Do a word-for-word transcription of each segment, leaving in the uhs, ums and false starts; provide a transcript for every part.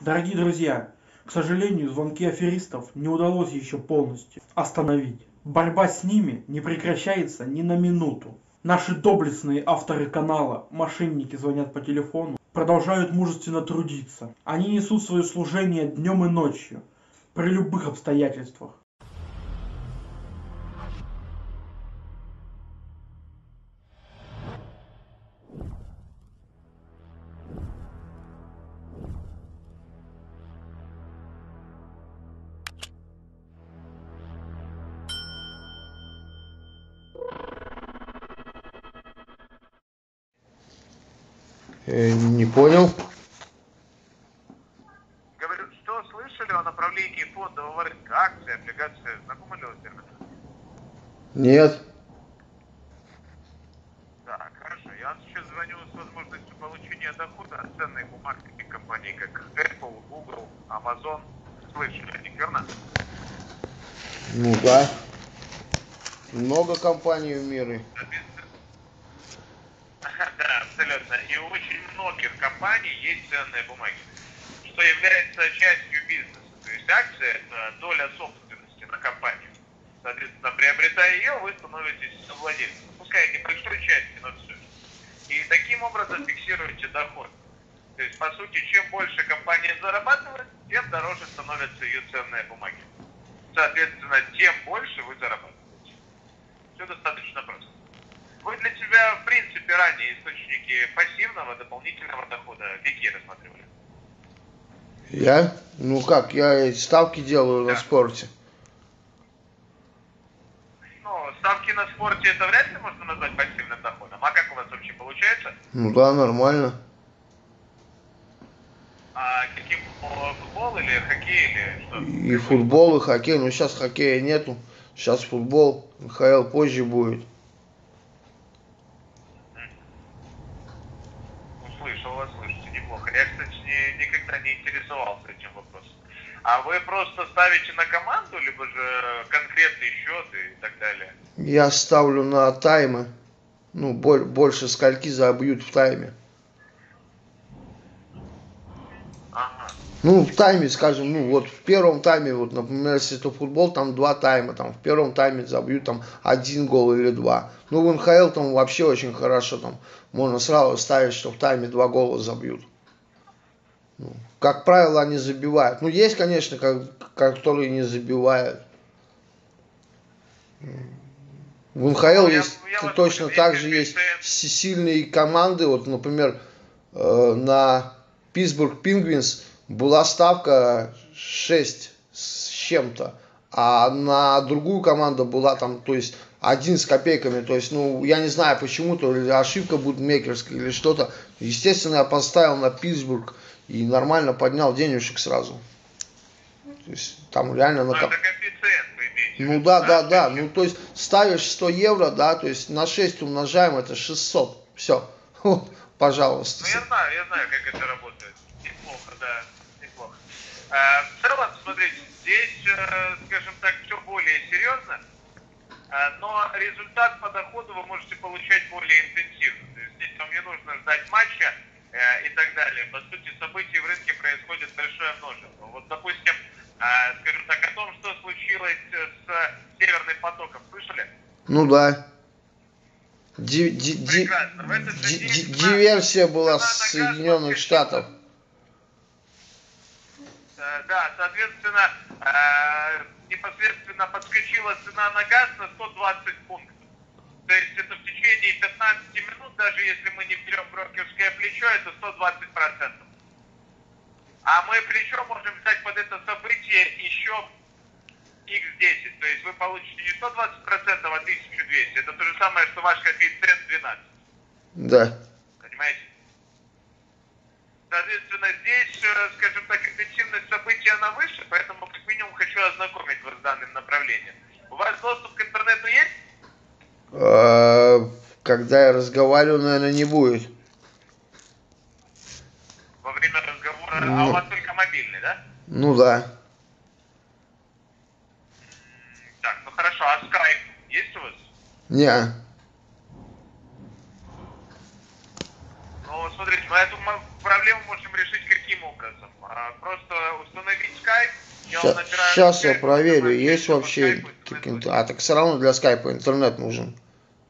Дорогие друзья, к сожалению, звонки аферистов не удалось еще полностью остановить. Борьба с ними не прекращается ни на минуту. Наши доблестные авторы канала «Мошенники звонят по телефону» продолжают мужественно трудиться. Они несут свое служение днем и ночью, при любых обстоятельствах. Э, не понял. Говорю, что слышали о направлении фондового рынка, акции, облигации, знакомы ли вы с термином? Нет. Да, хорошо. Я вам сейчас звоню с возможностью получения дохода от ценных бумаг таких компаний, как Apple, Google, Amazon. Слышали о них, верно? Ну да. Много компаний в мире. Да, абсолютно. И у очень многих компаний есть ценные бумаги, что является частью бизнеса. То есть акция – это доля собственности на компанию. Соответственно, приобретая ее, вы становитесь владельцем. Пускай небольшой части, но все. И таким образом фиксируете доход. То есть, по сути, чем больше компания зарабатывает, тем дороже становятся ее ценные бумаги. Соответственно, тем больше вы зарабатываете. Все достаточно просто. Вы для себя, в принципе, ранее источники пассивного дополнительного дохода какие рассматривали? Я? Ну как, я эти ставки делаю Да. на спорте. Ну, ставки на спорте это вряд ли можно назвать пассивным доходом. А как у вас вообще получается? Ну да, нормально. А каким футбол, футбол или хоккей или что? И футбол, и хоккей. Ну сейчас хоккея нету. Сейчас футбол. эн ха эл позже будет. Услышал вас, слышите, неплохо. Я, кстати, не, никогда не интересовался этим вопросом. А вы просто ставите на команду, либо же конкретный счет и так далее? Я ставлю на таймы. Ну, боль, больше скольки забьют в тайме. Ага. Ну, в тайме, скажем, ну вот в первом тайме, вот, например, если это футбол, там два тайма, там в первом тайме забьют там один гол или два. Ну, в эн ха эл там вообще очень хорошо, там можно сразу ставить, что в тайме два гола забьют. Ну, как правило, они забивают. Ну, есть, конечно, как, которые не забивают. В эн ха эл Ну, я- есть я вас точно понял. так Есть же есть коэффициент. си- сильные команды. Вот, например, э, на Питтсбург Пингвинс была ставка шесть с чем-то, а на другую команду была там, то есть один с копейками. То есть, ну, я не знаю почему, то ли ошибка букмекерская или что-то. Естественно, я поставил на Питтсбург и нормально поднял денежек сразу. То есть там реально Ну, на это коэффициент вы имеете в Ну виду, да, да, да. То есть, Ну то есть ставишь сто евро, да, то есть на шесть умножаем, это шестьсот. Все. Пожалуйста. Ну, я знаю, я знаю, как это работает. Неплохо, да, неплохо. А, в целом, смотрите, здесь, э, скажем так, все более серьезно, а, но результат по доходу вы можете получать более интенсивно. То есть здесь вам не нужно ждать матча э, и так далее. По сути, событий в рынке происходит большое множество. Вот, допустим, а, скажем так, о том, что случилось с Северным потоком, слышали? Ну да. Ди- ди- ди- Прекрасно. В этот же ди- день ди- цена- диверсия была цена с на газ Соединенных подскочила. Штатов. Э, Да, соответственно, э, непосредственно подскочила цена на газ на сто двадцать пунктов. То есть это в течение пятнадцати минут, даже если мы не берем брокерское плечо, это сто двадцать процентов. А мы плечо можем взять под это событие еще икс десять. То есть вы получите не сто двадцать процентов, а тысячу двести. Это то же самое, что ваш коэффициент двенадцать. Да. Понимаете? Соответственно, здесь, э, скажем так, интенсивность событий она выше, поэтому как минимум хочу ознакомить вас с данным направлением. У вас доступ к интернету есть? Э, Когда я разговариваю, наверное, не будет. Во время разговора, а у Ну, вас только мобильный, да? ну да. М, Так, ну хорошо, а скайп есть у вас? Не. Ну, смотрите, мы эту мо- проблему можем решить каким каким образом? А, просто установить скайп, я вам набираю Сейчас я скайп, проверю, нажимаю есть по вообще скайпу, каким-то... А, так все равно для скайпа интернет нужен.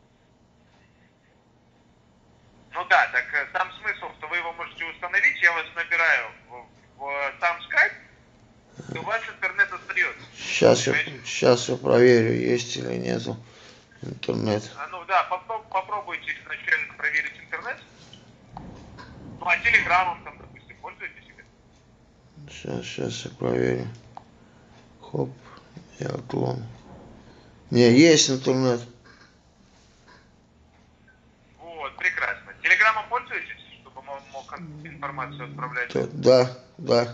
Ну да, так э, сам смысл, что вы его можете установить, я вас набираю в, в сам скайп, и у вас интернет остается. Сейчас я, Понимаете? сейчас я проверю, есть или нету интернет. А, ну да, попро- попробуйте изначально проверить интернет. Ну а телеграммом там, допустим, пользуетесь или? Сейчас, сейчас я проверю. Хоп, я клон. Не, есть интернет. Вот, прекрасно. Телеграммом пользуетесь, чтобы мог, мог информацию отправлять? Да, да.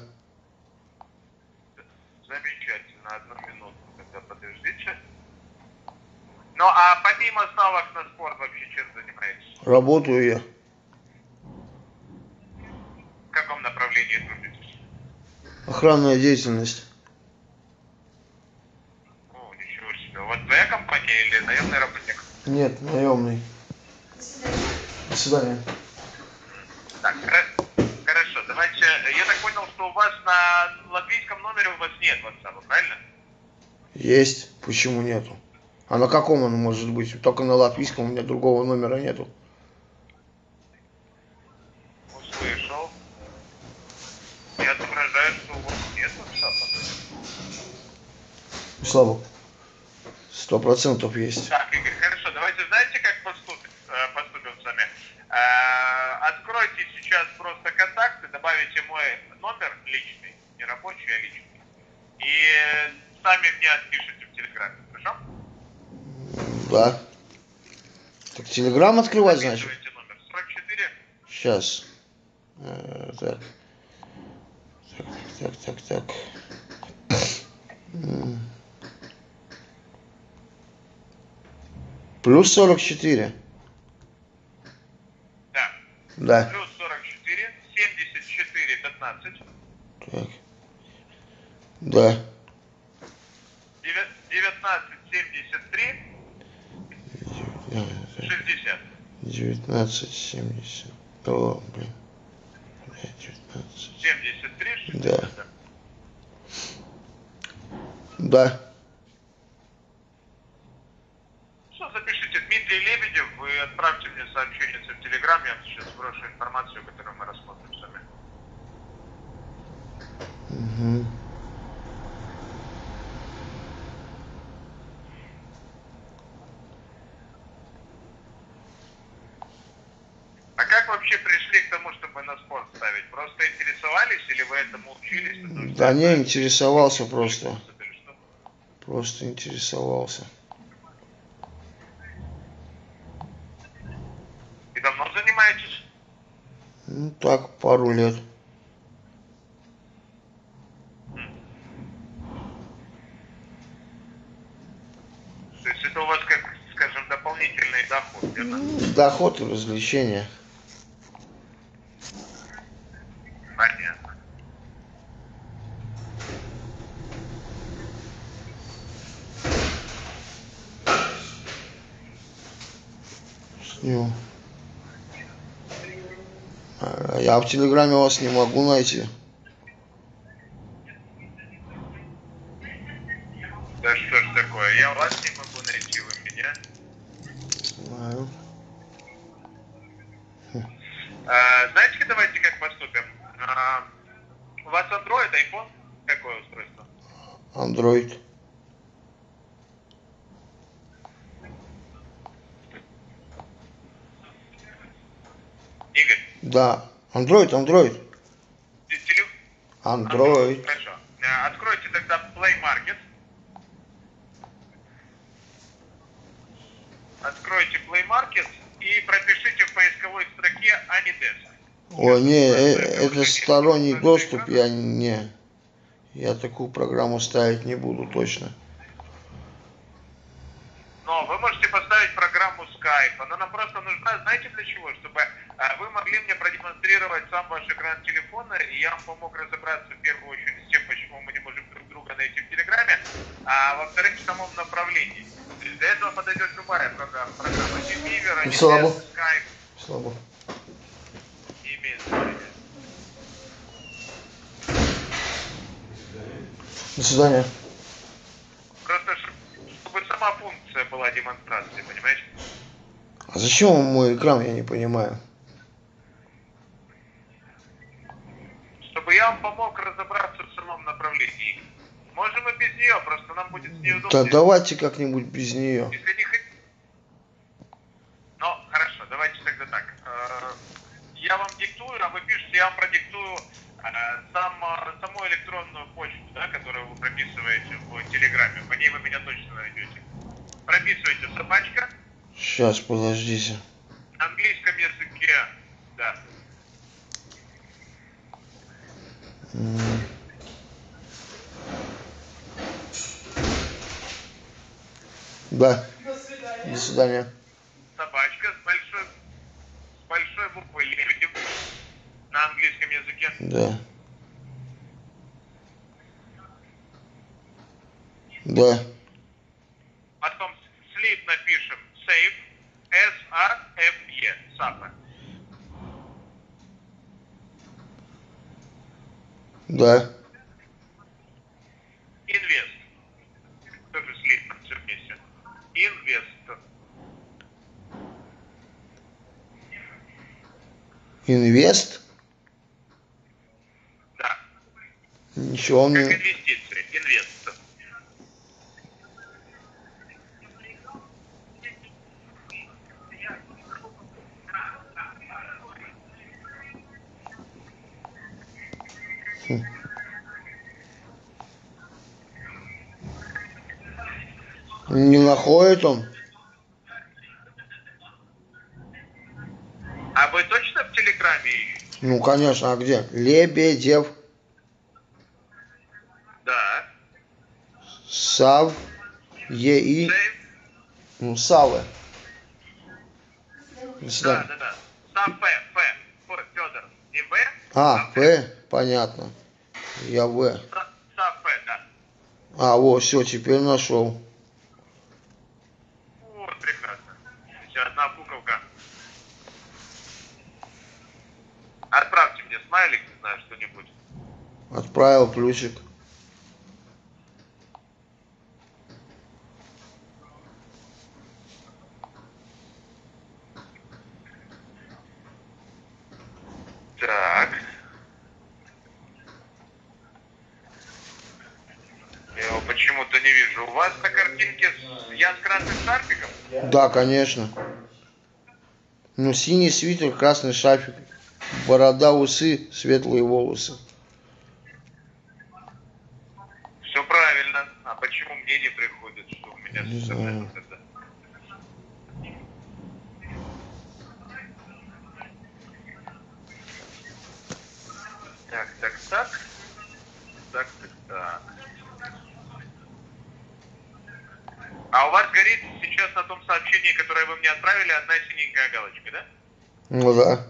Замечательно, одну минутку тогда подождите. Ну а помимо ставок на спорт вообще чем занимаетесь? Работаю я. В каком направлении трудитесь? Охранная деятельность. О, ничего себе. У вас твоя компания или наемный работник? Нет, наемный. До свидания. Так, хо- хорошо, давайте, я так понял, что у вас на латвийском номере у вас нет WhatsApp, правильно? Есть. Почему нету? А на каком он может быть? Только на латвийском, у меня другого номера нету. Услышал. Я отображаю, что у вас нет WhatsApp. Слава. Сто процентов есть. Так, Игорь, хорошо, давайте, знаете, как поступим, э, поступим с вами? Э, Откройте сейчас просто контакты, добавите мой номер личный, не рабочий, а личный. И сами мне отпишите в Телеграме, хорошо? Да. Так, телеграм открывать, значит? Записывайте номер сорок четыре. Сейчас. Э, так. Так, так, так, так. М. Плюс сорок четыре. Да. Да. Плюс сорок четыре, семьдесят четыре, пятнадцать. Так. Да. девятнадцать семьдесят три шестьдесят. девятнадцать семьдесят. О, блин. девятнадцать. семьдесят три Да. шестьдесят. Да. Что, запишите Дмитрий Лебедев, вы отправьте мне сообщение в Телеграме, я вам сейчас сброшу информацию, которую мы рассмотрим с вами. Угу. А как вообще пришли к тому, чтобы на спорт ставить? Просто интересовались или вы этому учились? Да не, интересовался просто. Или что? Просто интересовался. И давно занимаетесь? Ну так, пару лет. То есть это у вас как, скажем, дополнительный доход, верно? Доход и развлечения. Понятно. Ну. А я в Телеграме вас не могу найти. Да что ж такое, я вас не могу найти, вы меня. Знаю. А, знаете, давайте как поступим? А, у вас Android, iPhone? Какое устройство? Android. Игорь? Да. Android, Android. Теле... Android. Хорошо. А, откройте тогда Play Market. Откройте Play Market и пропишите в поисковой строке Anydesk. Ой, не, э, это сторонний доступ, я не. Я такую программу ставить не буду точно. Но вы можете поставить программу Skype. Она нам просто нужна, знаете для чего? Чтобы а, вы могли мне продемонстрировать сам ваш экран телефона, и я вам помог разобраться в первую очередь с тем, почему мы не можем друг друга найти в Телеграме, а во-вторых, в самом направлении. То есть для этого подойдет любая программа. Программа Gmeet, Слабо. Skype. Слабо. Не имеет значения. До свидания. Просто чтобы сама функция была демонстрации, понимаешь? А зачем вам мой экран, я не понимаю. Чтобы я вам помог разобраться в самом направлении. Можем и без нее, просто нам будет с ней Да удобнее. давайте как-нибудь без нее. Если не хотите... Ну, хорошо, давайте тогда так. Э, Я вам диктую, а вы пишете, я вам продиктую э, сам, э, саму электронную почту, да, которую вы прописываете в Телеграме. По ней вы меня точно найдете. Прописывайте собачка. Сейчас, подождите. На английском языке, да. М. Да. До свидания. Собачка с большой, с большой буквой Лебедев на английском языке. Да. Да. Потом слит напишем save, S-A-F-E, сапа. Да. Инвест. Тоже слит все вместе. Инвест. Инвест? Да. Ничего Как мне... инвестиции. Инвест. Не находит он? А вы точно в Телеграме ищете? Ну, конечно, а где? Лебедев. Да. Сав. Е-И. Save. Ну, Савы. До Да, свидания. да, да. Сам П, П. П, Федор. Не В. А, П, понятно. Я В. Са, Са П, да. А, вот, все, теперь нашел. Вот, прекрасно. Еще одна буковка. Отправьте мне смайлик, не знаю, что-нибудь. Отправил плюсик. Так. Я его почему-то не вижу. У вас на картинке с... я с красным шарфиком? Да, конечно. Ну, синий свитер, красный шарфик. Борода, усы, светлые волосы. Все правильно. А почему мне не приходит, что у меня Не с знаю. интернетом тогда? Так, так, так. Так, так, так. А у вас горит сейчас на том сообщении, которое вы мне отправили, одна синенькая галочка, да? Ну да.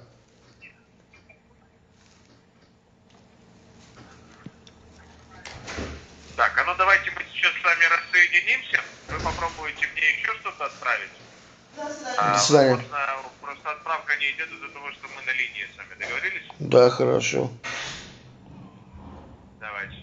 Так, а ну давайте мы сейчас с вами рассоединимся. Вы попробуете мне еще что-то отправить. А, До свидания. возможно, просто отправка не идет из-за того, что мы на линии с вами договорились. Да, хорошо. Давайте.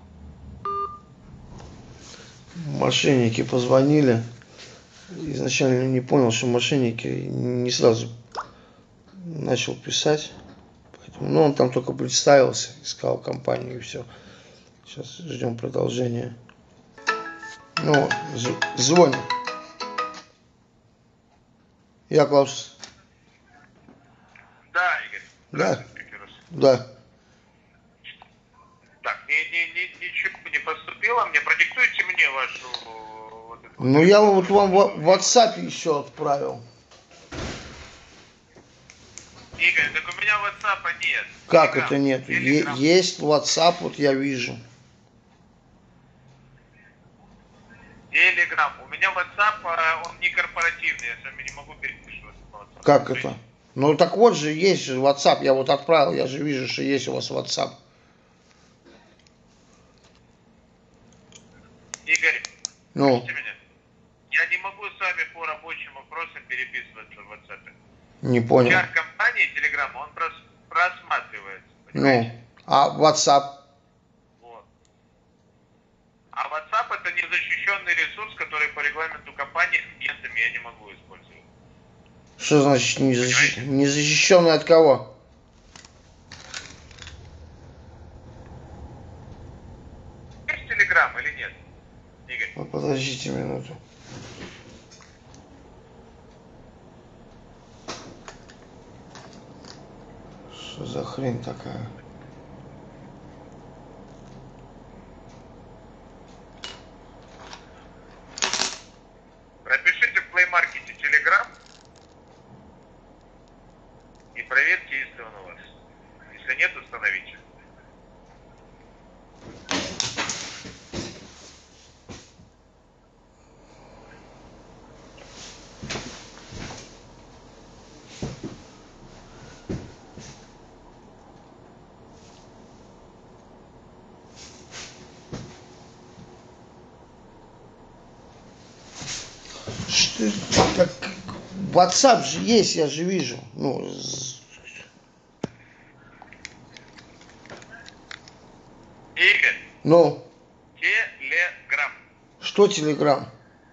Мошенники позвонили. Изначально не понял, что мошенники, не сразу начал писать. Поэтому, ну, он там только представился, искал компанию и все. Сейчас ждем продолжения. Ну, звонит. Я Клаус. Да, Игорь. Да. Здравствуйте, Кирос. Да. Так, ни, ни, ни, ничего не поступило. Мне продиктуйте мне вашу... Вот эту Ну, вот я электронную вот вам в почту. в WhatsApp еще отправил. Игорь, так у меня WhatsApp нет. Как Telegram. это нет? Е- Telegram. есть WhatsApp, вот я вижу. Telegram. У меня WhatsApp, а, он не корпоративный. Я с вами не могу переписываться по WhatsApp. Как это? Ну, так вот же есть же WhatsApp, я вот отправил, я же вижу, что есть у вас WhatsApp. Игорь, Ну, слышите меня? Я не могу с вами по рабочим вопросам переписываться в WhatsApp. не понял. Чат компании Telegram, он прос- просматривается. Ну, Понимаете? а WhatsApp? Вот. защищенный ресурс, который по регламенту компании с клиентами я не могу использовать. Что значит не, защищ... не защищенный от кого? Есть Telegram или нет, Игорь? Ну, подождите минуту. Что за хрень такая? Пропишите в Play Market Telegram и проверьте, есть ли он у вас. Если нет, установите. Что, так, WhatsApp же есть, я же вижу. Ну, Игорь, ну, Telegram. что Telegram?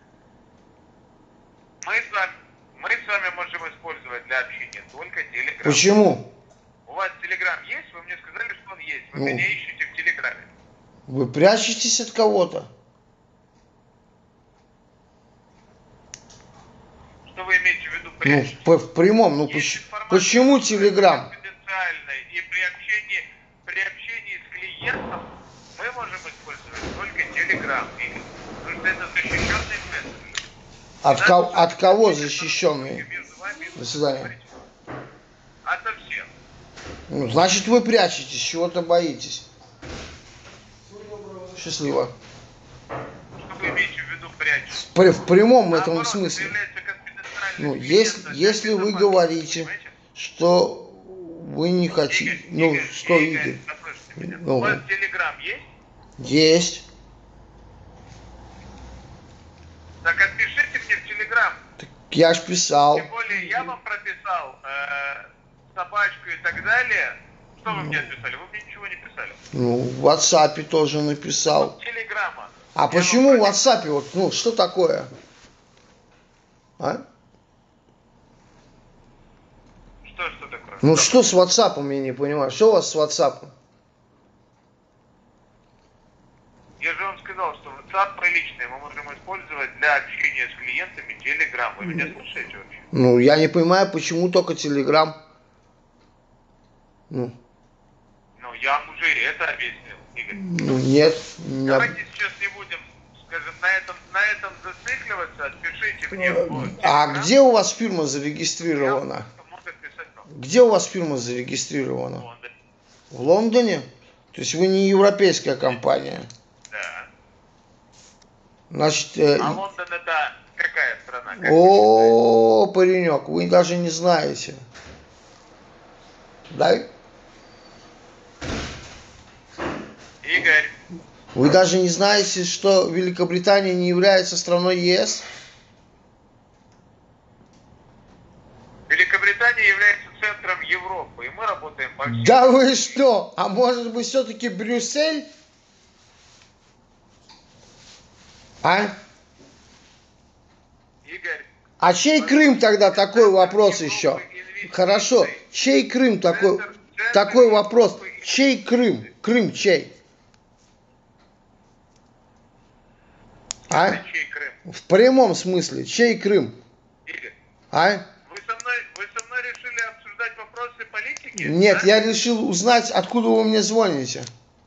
Мы с вами, мы с вами можем использовать для общения только Telegram. Почему? У вас Telegram есть? Вы мне сказали, что он есть. Вы Ну. меня ищете в Телеграме. Вы прячетесь от кого-то? Что вы имеете в виду Ну, прячете? в, в прямом. Ну, Есть поч- информация, почему которая Telegram? конфиденциальная, и при общении, при общении с клиентом мы можем использовать только Telegram. Игорь. Потому что это защищенный месседж. От, ко- Надо от кого чтобы защищенные? между вами До свидания. говорить. Ото всех. Ну, значит, вы прячетесь, чего-то боитесь. Счастливо. Что вы имеете в виду прячете? При- в прямом этом Наоборот, смысле. это является конфиденциальной Ну, информацией если, для если вы безопасности, говорите, понимаете? что вы не хотите... Игорь, Ну, Игорь, что, Игорь, Игорь? послушайте меня. Ну. У вас Telegram есть? Есть. Так отпишите мне в Telegram. Я ж писал. Тем более я вам прописал э, собачку и так далее. Что вы мне отписали? Вы мне ничего не писали. Ну, в WhatsApp тоже написал. Вот Телеграма. А Я почему в вам WhatsApp, вот, ну, что такое? А? Что, что такое? Ну, что с WhatsApp, я не понимаю. Что у вас с WhatsApp? Я же вам сказал, что WhatsApp приличный мы можем использовать для общения с клиентами Telegram. Вы меня слушаете вообще? Ну, я не понимаю, почему только Telegram. Ну, Ну, я вам уже и это объяснил, Игорь. ну нет. Нет. Давайте сейчас не будем, скажем, на этом, на этом зацикливаться. Отпишите мне в А Telegram. где у вас фирма Я зарегистрирована? вам могу отписать вам. Где у вас фирма зарегистрирована? В Лондоне. В Лондоне? То есть вы не европейская компания? Да. Значит, э, А Лондон это какая страна? Как о, паренек, вы даже не знаете. Да? Игорь, Вы даже не знаете, что Великобритания не является страной ЕС? Великобритания является центром Европы, и мы работаем по всей. Да вы что? А может быть все-таки Брюссель? А? Игорь, А чей Крым тогда? Такой вопрос еще. Хорошо. Чей Крым такой? Такой вопрос. Чей Крым? Крым чей? А? это чей Крым? В прямом смысле. Чей Крым? Игорь, А? вы со мной, вы со мной решили обсуждать вопросы политики? Нет, да? я решил узнать, откуда вы мне звоните.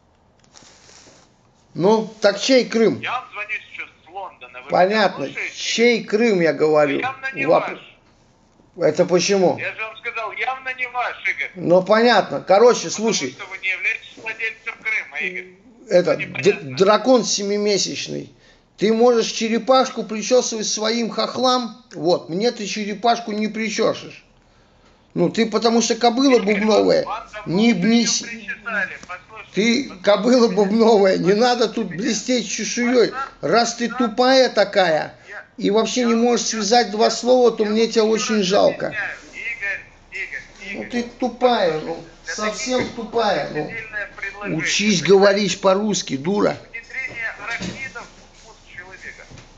Ну, так чей Крым? Я вам звоню сейчас с Лондона. Вы Понятно. меня слушаете? Чей Крым, я говорю. Явно не Воп- ваш. Это почему? Я же вам сказал, явно не ваш, Игорь. Ну, понятно. Короче, слушай, Потому что вы не являетесь владельцем Крыма, Игорь. это, непонятно. д- дракон семимесячный. Ты можешь черепашку причесывать своим хохлам, вот, мне ты черепашку не причешешь. Ну, ты потому что кобыла бубновая, Вам давно не уже бнись. её причесали. Послушайте, Ты послушайте кобыла меня. бубновая, не надо тут блестеть чешуей. Раз ты тупая такая Я- и вообще не я- можешь я- связать два я- слова, то я мне вам тебя еще очень раз жалко. объясняю. Игорь, Игорь, Ну Игорь. ты тупая, ну, Для совсем таких тупая. Ну. отдельное предложение. Учись говорить по-русски, дура. Внедрение арахнидов в мозг человека.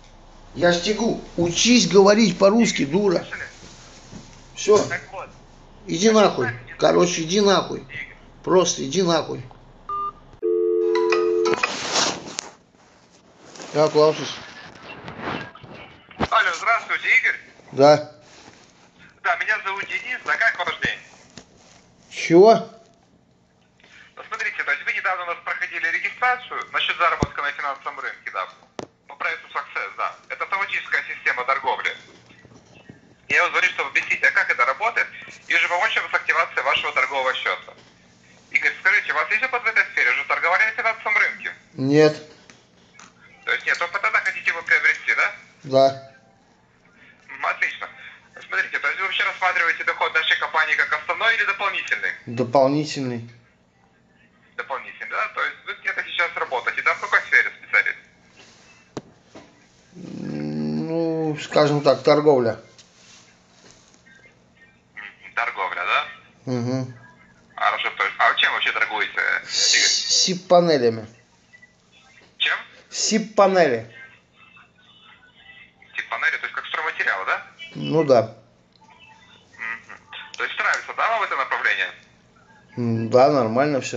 Я ж тебе говорю, учись говорить по-русски, дура. Слышали? Все, Так вот, иди нахуй. Короче, иди нахуй. Игорь. Просто иди нахуй. Я Клаусус. Алло, здравствуйте, Игорь. Да. Да, меня зовут Денис, а как ваш день? Чего? Посмотрите, то есть вы недавно у нас проходили регистрацию насчет заработка на финансовом рынке, да? По проекту Success, да. Это автоматическая система торговли. Я вам говорю, чтобы объяснить, а как это работает, и уже помочь вам с активацией вашего торгового счета. Игорь, скажите, у вас есть опыт в этой сфере? Уже торговали на финансовом рынке? Нет. То есть нет, опыта тогда хотите его приобрести, да? Да. М, Отлично. Смотрите, то есть вы вообще рассматриваете доход нашей компании как основной или дополнительный? Дополнительный. Дополнительный, да? То есть вы где-то сейчас работаете, да? В какой сфере специалист? Ну, скажем так, торговля. М, Торговля, да? Угу. Хорошо, то есть, а чем вообще торгуете, Игорь? Сип-панелями. Чем? Сип-панели. Тип панели, то есть как стройматериалы, да? Ну да. Мгм. То есть нравится, да, вам это направление? М, Да, нормально все.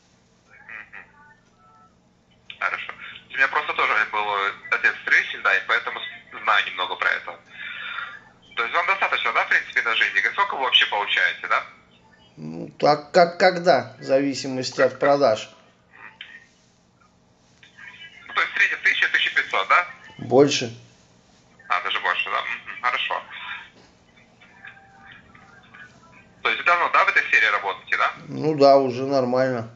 Хорошо. У меня просто тоже был отец строитель, да, и поэтому с- знаю немного про это. То есть вам достаточно, да, в принципе, на жизнь? Игорь? Сколько вы вообще получаете, да? Ну, так как когда, в зависимости от продаж. Ну, то есть в среднем тысяча — тысяча пятьсот, да? Больше. А, даже больше, да? Мгм. Хорошо. То есть вы давно, да, в этой сфере работаете, да? Ну да, уже нормально.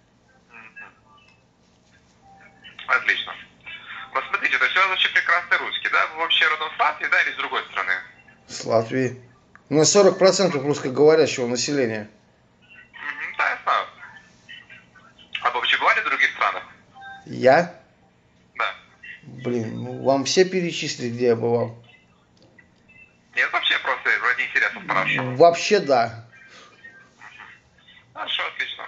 Отлично. Вот смотрите, то есть у вас вообще прекрасный русский, да? Вы вообще родом с Латвии, да, или с другой страны? С Латвии. У нас сорок процентов русскоговорящего населения. Мгм, да, я знаю. А вы вообще бывали в других странах? Я? Да. Блин, ну вам все перечислить, где я бывал? Нет, вообще просто ради интереса спрашиваю. Вообще да. Хорошо, отлично.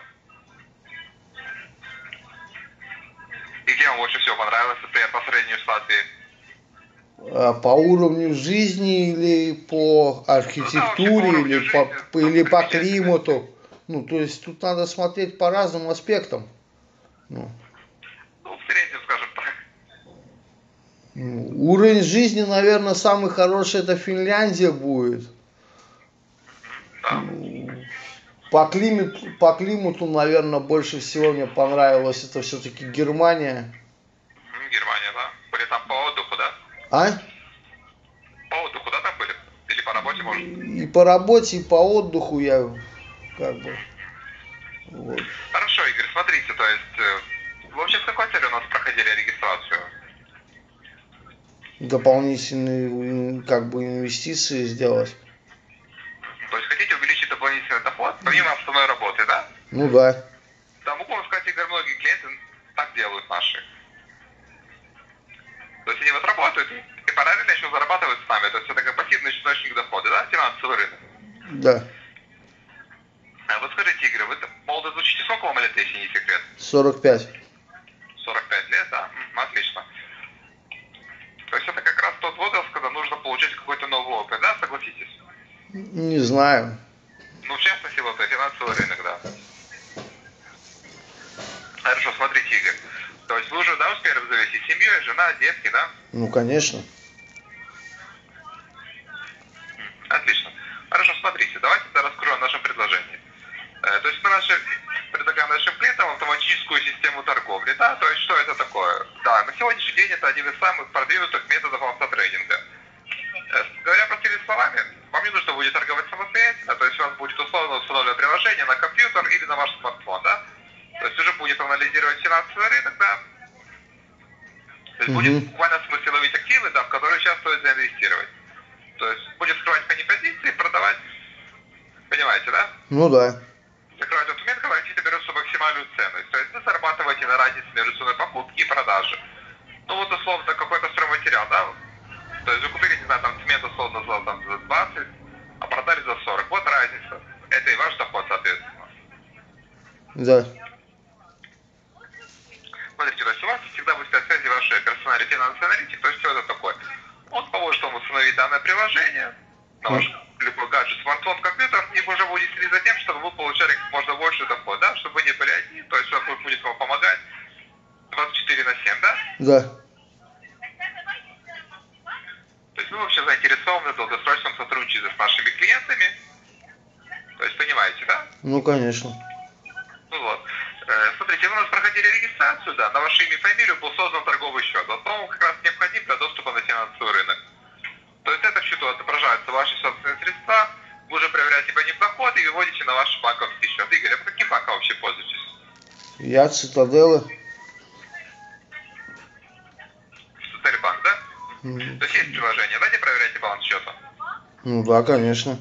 И где вам больше всего понравилось, например, по сравнению с Латвией? А по уровню жизни или по архитектуре, по уровню или жизни, по, по или по примечательности. климату. Ну, то есть тут надо смотреть по разным аспектам. Ну, Ну, в среднем, скажем так. ну, уровень жизни, наверное, самый хороший это Финляндия будет. Да. По климату, по климату, наверное, больше всего мне понравилось это все-таки Германия. Мгм, Германия, да? Были там по отдыху, да? А? По отдыху, да, там были? Или по работе, может? И по работе, и по отдыху я как бы. Вот. Хорошо, Игорь, смотрите, то есть, э, вы вообще с какой целью у нас проходили регистрацию? Дополнительные м, как бы инвестиции сделать. То есть, хотите увеличить дополнительный доход, помимо основной работы, да? Ну да. Да, могу вам сказать, Игорь, многие клиенты так делают наши. То есть, они вот работают и параллельно еще зарабатывают с нами. То есть, это как пассивный источник дохода, да, финансовый рынок. Да. А вот скажите, Игорь, вы молодо звучите, сколько вам лет, если не секрет? сорок пять. сорок пять лет, да? М, отлично. То есть это как раз тот возраст, когда нужно получить какой-то новый опыт, да, согласитесь? Не знаю. Ну, в частности, вот и финансовый рынок, да. Хорошо, смотрите, Игорь. То есть вы уже, да, успели обзавестись семьей, жена, детки, да? Ну, конечно. М, отлично. Хорошо, смотрите, давайте тогда раскрою о нашем предложении. Э, То есть мы наши, предлагаем нашим клиентам автоматическую систему торговли, да, то есть что это такое? Да, на сегодняшний день это один из самых продвинутых методов автотрейдинга. Э, Говоря простыми словами, вам не нужно будет торговать самостоятельно, то есть у вас будет условно установлено приложение на компьютер или на ваш смартфон, да? То есть уже будет анализировать финансовый рынок, да? То есть будет Мгм. буквально в смысле ловить активы, да, в которые сейчас стоит заинвестировать. То есть будет скрывать по позиции, продавать, понимаете, да? Ну да. Закрывать этот момент, когда активы берутся максимальную ценность. То есть вы зарабатываете на разнице между ценой покупки и продажи. Ну вот условно какой-то стройматериал, да? То есть вы купили, не знаю, там цемент условно за, там, за двадцать, а продали за сорок. Вот разница. Это и ваш доход, соответственно. Да. Смотрите, то есть у вас всегда будет на связи ваши персональный финансовый аналитик, то есть что это такое? Он поможет вам установить данное приложение на ваш любой гаджет, смартфон, компьютер, и вы уже будете следить за тем, чтобы вы получали как можно больше доход, да, чтобы вы не были одни, то есть он будет вам помогать двадцать четыре на семь, да? Да. То есть вы вообще заинтересованы в долгосрочном сотрудничестве с нашими клиентами, то есть понимаете, да? Ну, конечно. Ну вот. Э, Смотрите, вы у нас проходили регистрацию, да, на ваше имя и фамилию был создан торговый счет. Вот он как раз необходим для доступа на финансовый рынок. То есть это в счету отображаются ваши собственные средства, вы уже проверяете по ним доход и выводите на ваш банковский счет. Игорь, а по каким банком вообще пользуетесь? Я Цитаделы. Цитальбанк, да? Мгм. То есть есть приложение, да, где проверяете баланс счета? Ну да, конечно.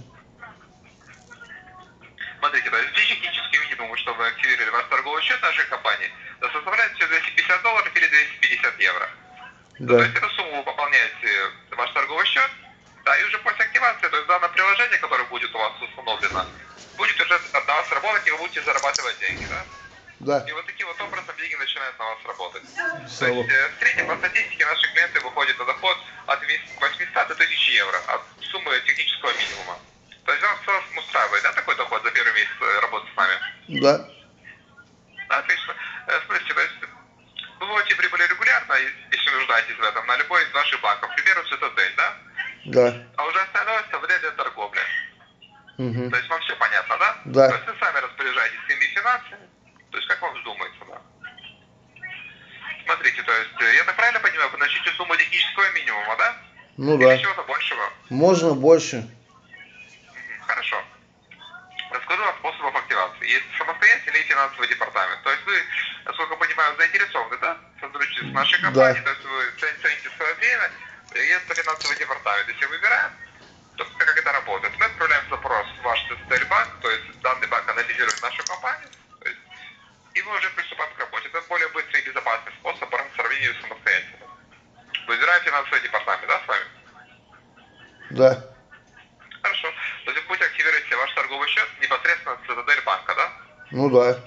Смотрите, то есть технический минимум, чтобы вы активировали ваш торговый счет нашей компании, да, составляет всего двести пятьдесят долларов или двести пятьдесят евро. Да. То есть эту сумму вы пополняете в ваш торговый счет, да, и уже после активации, то есть данное приложение, которое будет у вас установлено, будет уже от вас работать, и вы будете зарабатывать деньги, да? Да. И вот таким вот образом деньги начинают на вас работать. То Слава. есть э, в среднем по статистике наши клиенты выходят на доход от восьмисот до тысячи евро, от суммы технического минимума. То есть вам все устраивает, да, такой доход за первый месяц э, работы с нами? Да. Отлично. Э, Смотрите, то есть вы выводите прибыли регулярно, если нуждаетесь в этом, на любой из наших банков, к примеру, Цитадель, да? Да. А уже остальное оставляет для торговли. Угу. То есть вам все понятно, да? Да. То есть вы сами распоряжаетесь своими финансами, то есть как вам вздумается, да? Смотрите, то есть, э, я так правильно понимаю, вы начнете сумму технического минимума, да? Ну Или да. чего-то большего? Можно больше. Мгм, Хорошо. Расскажу о способах активации. Есть самостоятельный и финансовый департамент. То есть вы, насколько понимаю, заинтересованы, да, в сотрудничестве с нашей компанией, то есть вы цен- цените свое время, и есть финансовый департамент. Если выбираем, то как это работает? Мы отправляем запрос в ваш Цитальбанк, то есть данный банк анализирует нашу компанию, то есть, и мы уже приступаем к работе. Это более быстрый и безопасный способ по сравнению с самостоятельным. Выбираем финансовый департамент, да, с вами? Да. Хорошо. То есть вы будете активировать ваш торговый счет непосредственно от Цитадель банка, да? Ну да.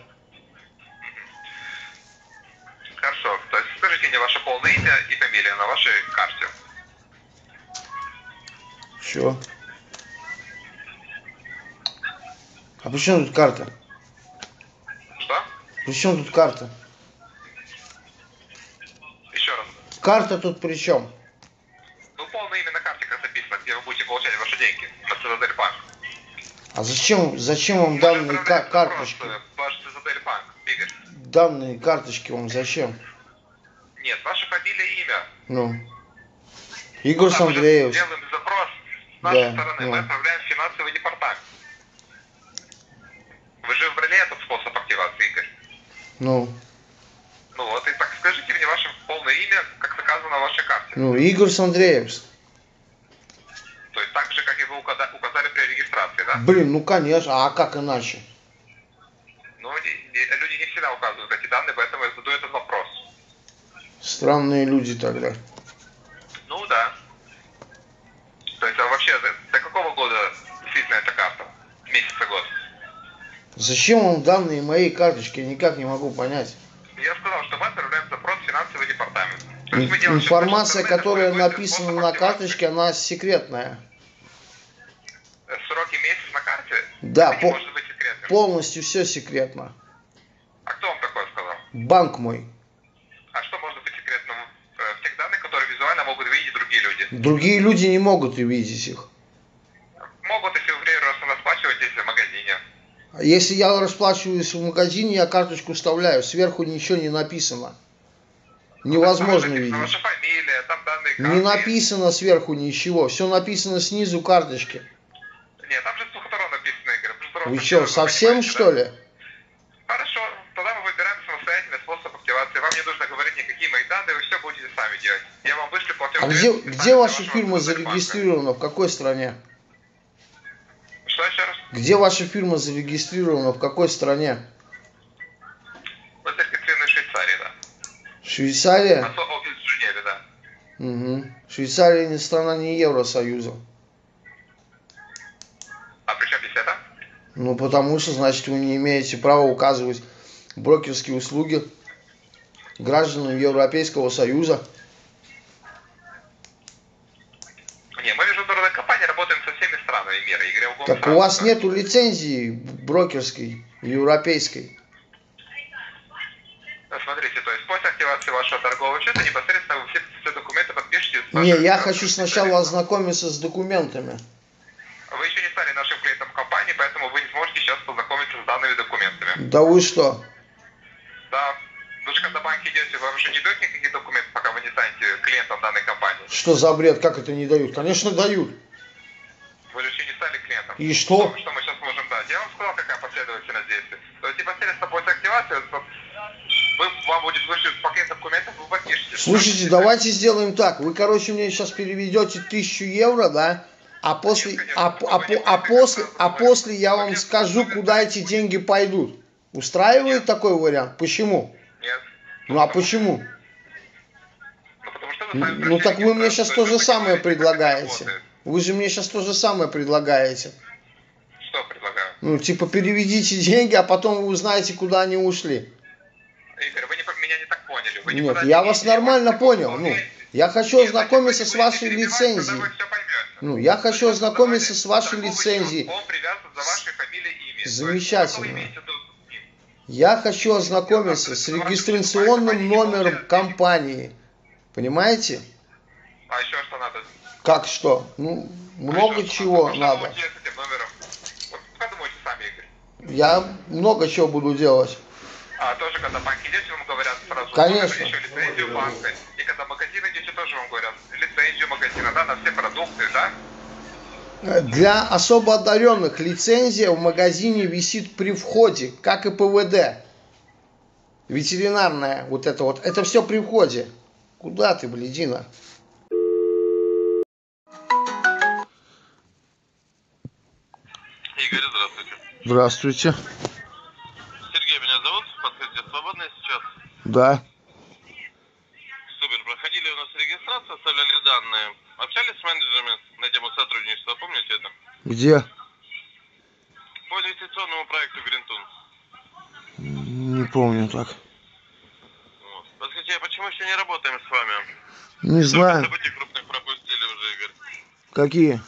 Хорошо. То есть скажите мне ваше полное имя и фамилия на вашей карте. Все. А при чем тут карта? Что? При чем тут карта? Еще раз. Карта тут при чем? Ну, полное имя на карте как записано, где вы будете получать ваши деньги на Цитадель банк. А зачем, зачем вам Мы данные отправляем ка- запрос карточки? в ваш Цитадель банк, Игорь. Данные карточки вам зачем? Нет, ваша фамилия и имя. Ну. Игорь Куда мы же Андреев. делаем запрос с нашей Да, стороны, ну. мы отправляем в финансовый департамент. Вы же выбрали этот способ активации, Игорь. Ну. Ну вот, и так скажите мне ваше полное имя, как заказано на вашей карте. Ну, Игорь Андреев. То есть так же, как и вы укада- указали при регистрации, да? Блин, ну конечно, а как иначе? Ну, не- не- люди не всегда указывают эти данные, поэтому я задаю этот вопрос. Странные люди тогда. Ну да. То есть, а вообще, до, до какого года действительно эта карта? Месяца, год? Зачем вам данные моей карточки? Я никак не могу понять. Я сказал, что мы отправляем запрос в финансовый департамент. То есть мы делаем Информация, всё, что которая это будет написана способ на активации. карточке, она секретная. Э, Сроки месяц на карте? Да, Это по- не может быть секретным. Полностью все секретно. А кто вам такое сказал? Банк мой. А что может быть секретным э, в тех данных, которые визуально могут видеть другие люди? Другие люди не могут увидеть их. Могут, если вы, например, расплачиваетесь в магазине. Если я расплачиваюсь в магазине, я карточку вставляю, сверху ничего не написано. Невозможно Там написано видеть. ваша фамилия, там данные карты. Не написано сверху ничего, все написано снизу карточки. Нет, там же с двух сторон написано, Игорь. Просто Вы просто что, вы совсем понимаете, что да? ли? Хорошо, тогда мы выбираем самостоятельный способ активации. Вам не нужно говорить никакие мои данные, вы все будете сами делать. Я вам вышлю платеж. А где, где ваша фирма зарегистрирована, в какой стране? Что еще раз? Где ваша фирма зарегистрирована, в какой стране? Мы зарегистрированы в Швейцарии, да. Швейцария? А то офис в Женеве, да. Угу. Швейцария не страна не Евросоюза. А при чем здесь это? Ну, потому что, значит, вы не имеете права указывать брокерские услуги гражданам Европейского Союза. Так у вас нету лицензии брокерской, европейской. Смотрите, то есть после активации вашего торгового счета непосредственно вы все, все документы подпишите. Не, я хочу сначала ознакомиться с документами. Вы еще не стали нашим клиентом компании, поэтому вы не сможете сейчас познакомиться с данными документами. Да вы что? Да. Вы же когда в банк идете, вам же не дают никаких документов, пока вы не станете клиентом данной компании. Что за бред? Как это не дают? Конечно дают. Вы же еще не стали клиентом. И что? Что мы сейчас можем дать? Я вам сказал, какая последовательность действий. То есть непосредственно после активации вы, вам будет выше пакет документов, вы подпишете. Слушайте, давайте сделаем так. Вы, короче, мне сейчас переведете тысячу евро, да? А после, Нет, а, а, а, а, после, а после я вам скажу, куда эти деньги пойдут. Устраивает такой вариант? Почему? Нет. Ну а почему? Ну, потому что вы сами Ну так вы мне сейчас то же самое понимаете, как это предлагаете. работает. Вы же мне сейчас то же самое предлагаете. Что предлагаю? Ну типа переведите деньги, а потом вы узнаете, куда они ушли. Игорь, вы не, меня не так поняли. Вы Нет, никуда я не вас едете, нормально вы понял. Ну, выполняете. я хочу Нет, ознакомиться значит, с вы будете вашей перебивать, лицензией. когда вы всё поймете. Ну, я хочу Вы ознакомиться с вашей торговый лицензией. счет, он привязан за вашей фамилией и именем. Замечательно. То есть, только вы имеете доступ к ним. Я хочу ознакомиться с регистрационным номером компании. Понимаете? А еще что надо? Как что? Ну, много А еще чего что надо. будете с этим номером? Вот подумайте сами, Игорь. Я много чего буду делать. А тоже, когда в банк идете, вам говорят сразу, Конечно. еще лицензию банка. И когда в магазин идете, тоже вам говорят лицензию магазина, да, на все продукты, да? Для особо одаренных лицензия в магазине висит при входе, как и ПВД. Ветеринарная вот это вот. Это все при входе. Куда ты, блядина? Игорь, здравствуйте. Здравствуйте. Сергей меня зовут, подскажите, свободны сейчас? Да. Супер, проходили у нас регистрацию, оставляли данные. Общались с менеджерами на тему сотрудничества, помните это? Где? По инвестиционному проекту Гринтун. Не помню так. Вот. Подскажите, а почему еще не работаем с вами? Не знаю. Сколько событий крупных пропустили уже, Игорь? Какие?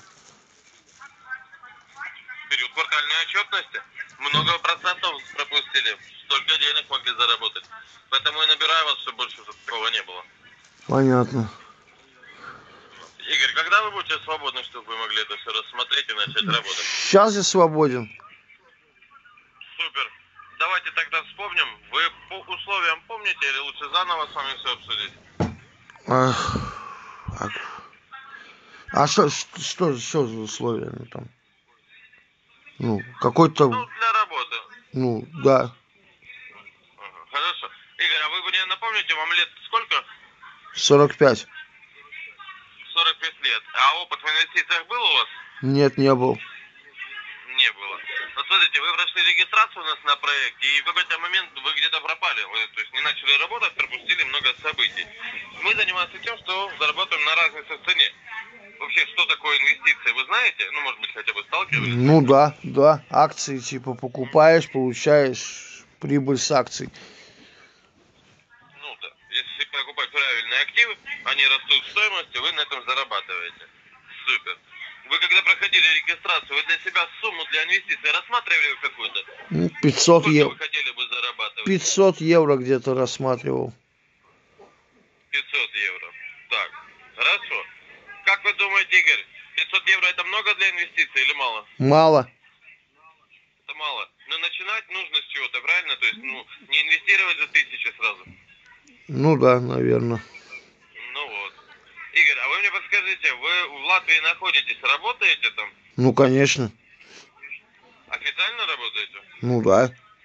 Период квартальной отчетности. Много процентов пропустили. Столько денег могли заработать. Поэтому и набираю вас, чтобы больше такого не было. Понятно. Игорь, когда вы будете свободны, чтобы вы могли это все рассмотреть и начать работать? Сейчас я свободен. Супер. Давайте тогда вспомним. Вы по условиям помните или лучше заново с вами все обсудить? Ах, так. А что, что, что, что за условия ну, там? Ну, какой-то... Ну, для работы. Ну, да. Ага, хорошо. Игорь, а вы мне напомните, вам лет сколько? сорок пять. сорок пять лет. А опыт в инвестициях был у вас? Нет, не был. Не было. Вот смотрите, вы прошли регистрацию у нас на проекте, и в какой-то момент вы где-то пропали. Вы, то есть не начали работать, пропустили много событий. Мы занимаемся тем, что зарабатываем на разнице в цене. Вообще, что такое инвестиции, вы знаете? Ну, может быть, хотя бы сталкивались? Ну да, да. Акции типа покупаешь, получаешь прибыль с акций. Ну да. Если покупать правильные активы, они растут в стоимости, вы на этом зарабатываете. Супер. Вы когда проходили регистрацию, вы для себя сумму для инвестиций рассматривали какую-то? Ну, пятьсот Сколько евро. вы хотели бы зарабатывать? пятьсот евро где-то рассматривал. пятьсот евро. Так, хорошо. Как вы думаете, Игорь, пятьсот евро это много для инвестиций или мало? Мало. Это мало. Но начинать нужно с чего-то, правильно? То есть, ну, не инвестировать за тысячи сразу. Ну да, наверное. Ну вот. Игорь, а вы мне подскажите, вы в Латвии находитесь, работаете там? Ну, конечно. Официально работаете? Ну да.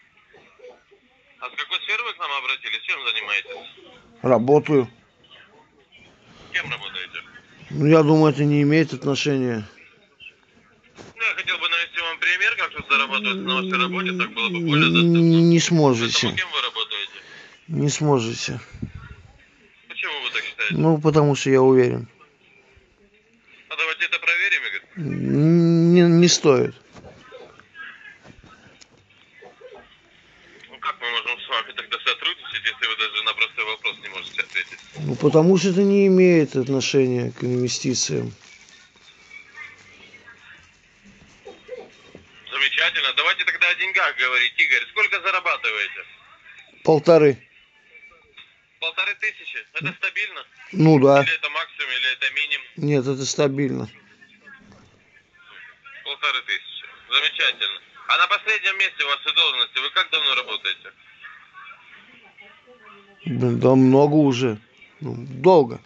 А с какой сферы вы к нам обратились? Чем занимаетесь? Работаю. Кем работаете? Ну, я думаю, это не имеет отношения. Ну, я хотел бы навести вам пример, как тут зарабатывать на вашей работе, так было бы более доступно. Не сможете. Поэтому кем вы работаете? Не сможете. Почему вы так считаете? Ну, потому что я уверен. А давайте это проверим, Игорь. Не, не стоит. Ну, как мы можем с вами тогда сотрудничать, если вы даже на простой вопрос не можете ответить? Ну, потому что это не имеет отношения к инвестициям. давайте тогда о деньгах говорить. Игорь, сколько зарабатываете? Полторы. Полторы тысячи? Это стабильно? Ну да. Или это максимум, или это минимум? Нет, это стабильно. Полторы тысячи. Замечательно. А на последнем месте у вас и должности вы как давно работаете? Да, да много уже. Ну, долго.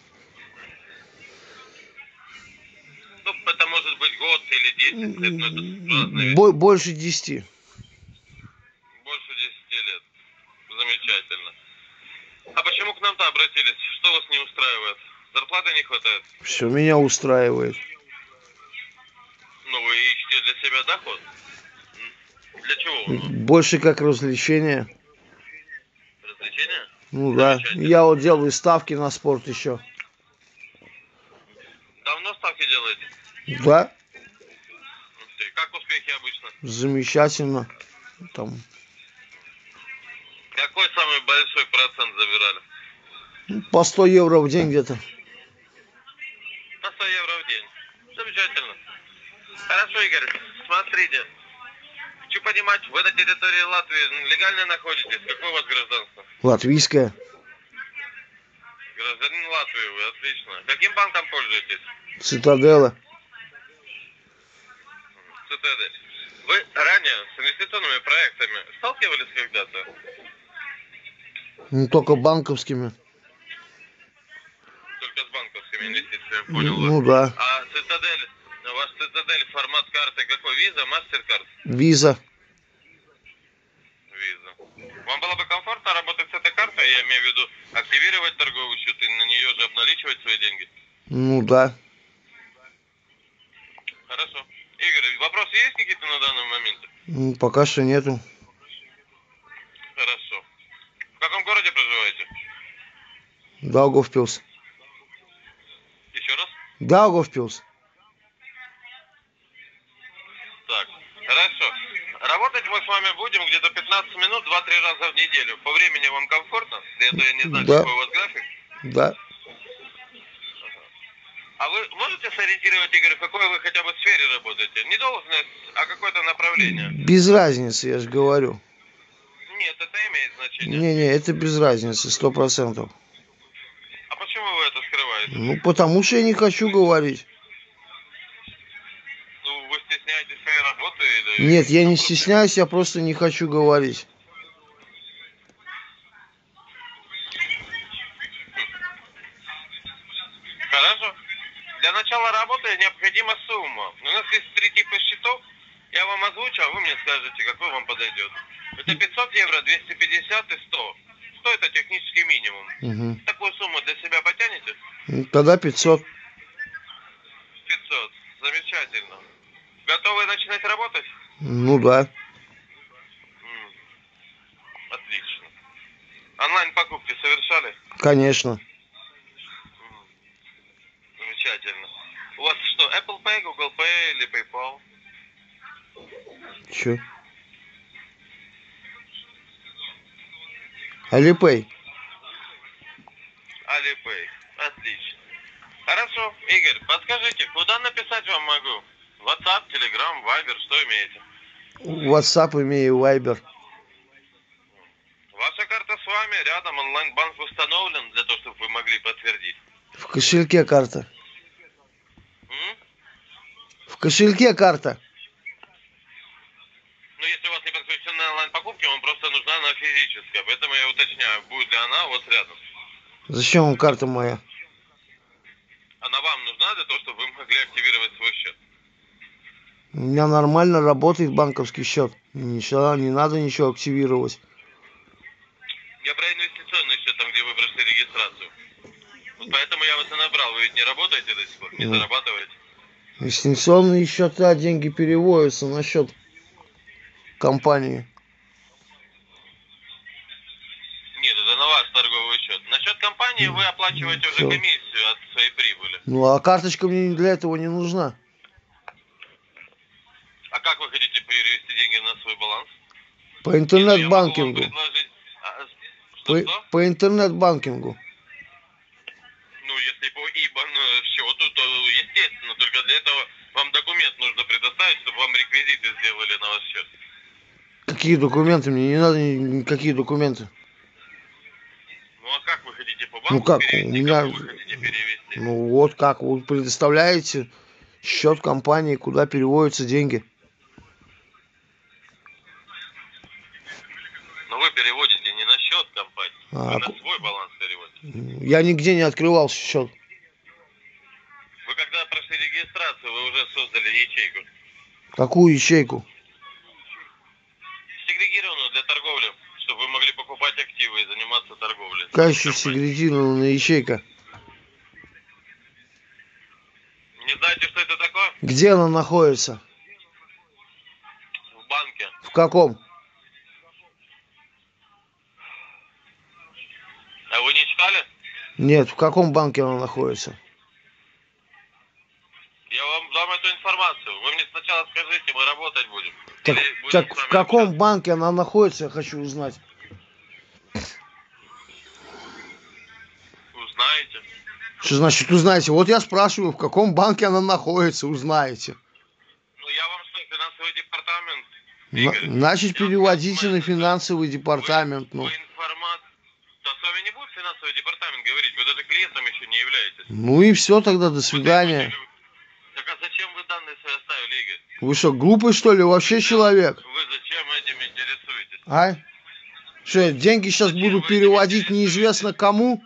Ну, это может быть год или десять лет, но это разные Бо- больше десяти. Больше десяти лет. Замечательно. А почему к нам-то обратились? Что вас не устраивает? Зарплаты не хватает? Все меня устраивает. Ну, вы ищете для себя доход? Для чего он вам? Больше как развлечение. Развлечения? Ну да. Я вот делаю ставки на спорт еще. Давно ставки делаете? Да. Ух ты, как успехи обычно? Замечательно. Там Какой самый большой процент забирали? по сто евро в день где-то. На сто евро в день. Замечательно. Хорошо, Игорь, смотрите. Хочу понимать, вы на территории Латвии легально находитесь? Какое у вас гражданство? Латвийская. Гражданин Латвии вы, отлично. Каким банком пользуетесь? Цитадела. Цитадель. Вы ранее с инвестиционными проектами сталкивались когда-то? Не только банковскими. Только с банковскими инвестициями, понял вас. Ну да. А Цитадель, у вас Цитадель формат карты какой? Виза, Мастеркард? Виза. Виза. Вам было бы комфортно работать с этой картой, я имею в виду активировать торговый счет и на нее же обналичивать свои деньги? Ну да. Хорошо. Игорь, вопросы есть какие-то на данный момент? Ну, пока что нету. Хорошо. В каком городе проживаете? Даугавпилс. Еще раз? Даугавпилс. Так, хорошо. Работать мы с вами будем где-то пятнадцать минут, два-три раза в неделю. По времени вам комфортно? Это я не знаю, Да. какой у вас график. Да. А вы можете сориентировать, Игорь, в какой вы хотя бы сфере работаете? Не должность, а какое-то направление? Без разницы, я же говорю. Нет, это имеет значение. Не-не, это без разницы, сто процентов. А почему вы это скрываете? Ну, потому что я не хочу говорить. Ну, вы стесняетесь своей работы или... Нет, я не стесняюсь, я просто не хочу говорить. Хорошо. Для начала работы необходима сумма. У нас есть три типа счетов. Я вам озвучу, а вы мне скажете, какой вам подойдет. Это пятьсот евро, двести пятьдесят и сто. сто это технический минимум. Угу. Такую сумму для себя потянете? Ну, тогда пятьсот. пятьсот. Замечательно. Готовы начинать работать? Ну да. М, Отлично. Онлайн покупки совершали? Конечно. М, Замечательно. У вас что, Apple Pay, Google Pay или PayPal? Че? Алипей. Alipay. Отлично. Хорошо. Игорь, подскажите, куда написать вам могу? WhatsApp, Telegram, Viber, что имеете? WhatsApp имею, Viber. Ваша карта с вами, рядом онлайн-банк установлен для того, чтобы вы могли подтвердить. В кошельке карта. М? В кошельке карта. Ну, если у вас не подключены онлайн-покупки, вам просто нужна она физическая. Поэтому я уточняю, будет ли она у вас рядом. Зачем вам карта моя? Она вам нужна для того, чтобы вы могли активировать свой счет. У меня нормально работает банковский счет. Ничего, не надо ничего активировать. Я про инвестиционный счет, там, где вы прошли регистрацию. Вот поэтому я вас и набрал. Вы ведь не работаете до сих пор, не Ну. зарабатываете. Инвестиционные счета, деньги переводятся на счет компании. Нет, это на ваш торговый счет. На счет компании вы оплачиваете уже Всё. комиссию от своей прибыли. Ну а карточка мне для этого не нужна. А как вы хотите перевести деньги на свой баланс? По Нет, ну, я могу вам интернет-банкингу. предложить... А, По, что, что? по интернет-банкингу. Ну, если по ИБАН счету, то естественно. Только для этого вам документ нужно предоставить, чтобы вам реквизиты сделали на ваш счет. Какие документы? Мне не надо ни- никакие документы. Ну а как вы хотите по банку Ну как, у перевести? меня... Кому вы хотите перевести? Ну вот как, вы предоставляете счет компании, куда переводятся деньги. Но вы переводите не на счет компании, А, вы на ку- свой баланс переводите. Я нигде не открывал счет. Вы когда прошли регистрацию, вы уже создали ячейку. Какую ячейку? Сегрегированную для торговли, чтобы вы могли покупать активы и заниматься торговлей. Какая еще Компания. сегрегированная ячейка? Не знаете, что это такое? Где она находится? В банке. В каком? А вы не читали? Нет, в каком банке она находится? Я вам дам эту информацию. Вы мне сначала скажите, мы работать будем. Так, Или будем так с в вами каком общаться? банке она находится, я хочу узнать. Узнаете. Что значит узнаете? Вот я спрашиваю, в каком банке она находится, узнаете. Ну я вам что, финансовый департамент? На- Игорь? Значит, Я вам переводите скажу, на менеджер. финансовый департамент. Вы, Ну, вы информацию... Да с вами не будет финансовый департамент говорить, вы даже клиентом еще не являетесь. ну и все тогда, до Вы свидания. требуете- Так а зачем вы данные свои оставили, Игорь? Вы что, глупый что ли, вообще человек? Вы зачем этим интересуетесь? А? Что, я деньги сейчас Зачем буду вы этим переводить интересуетесь? неизвестно кому?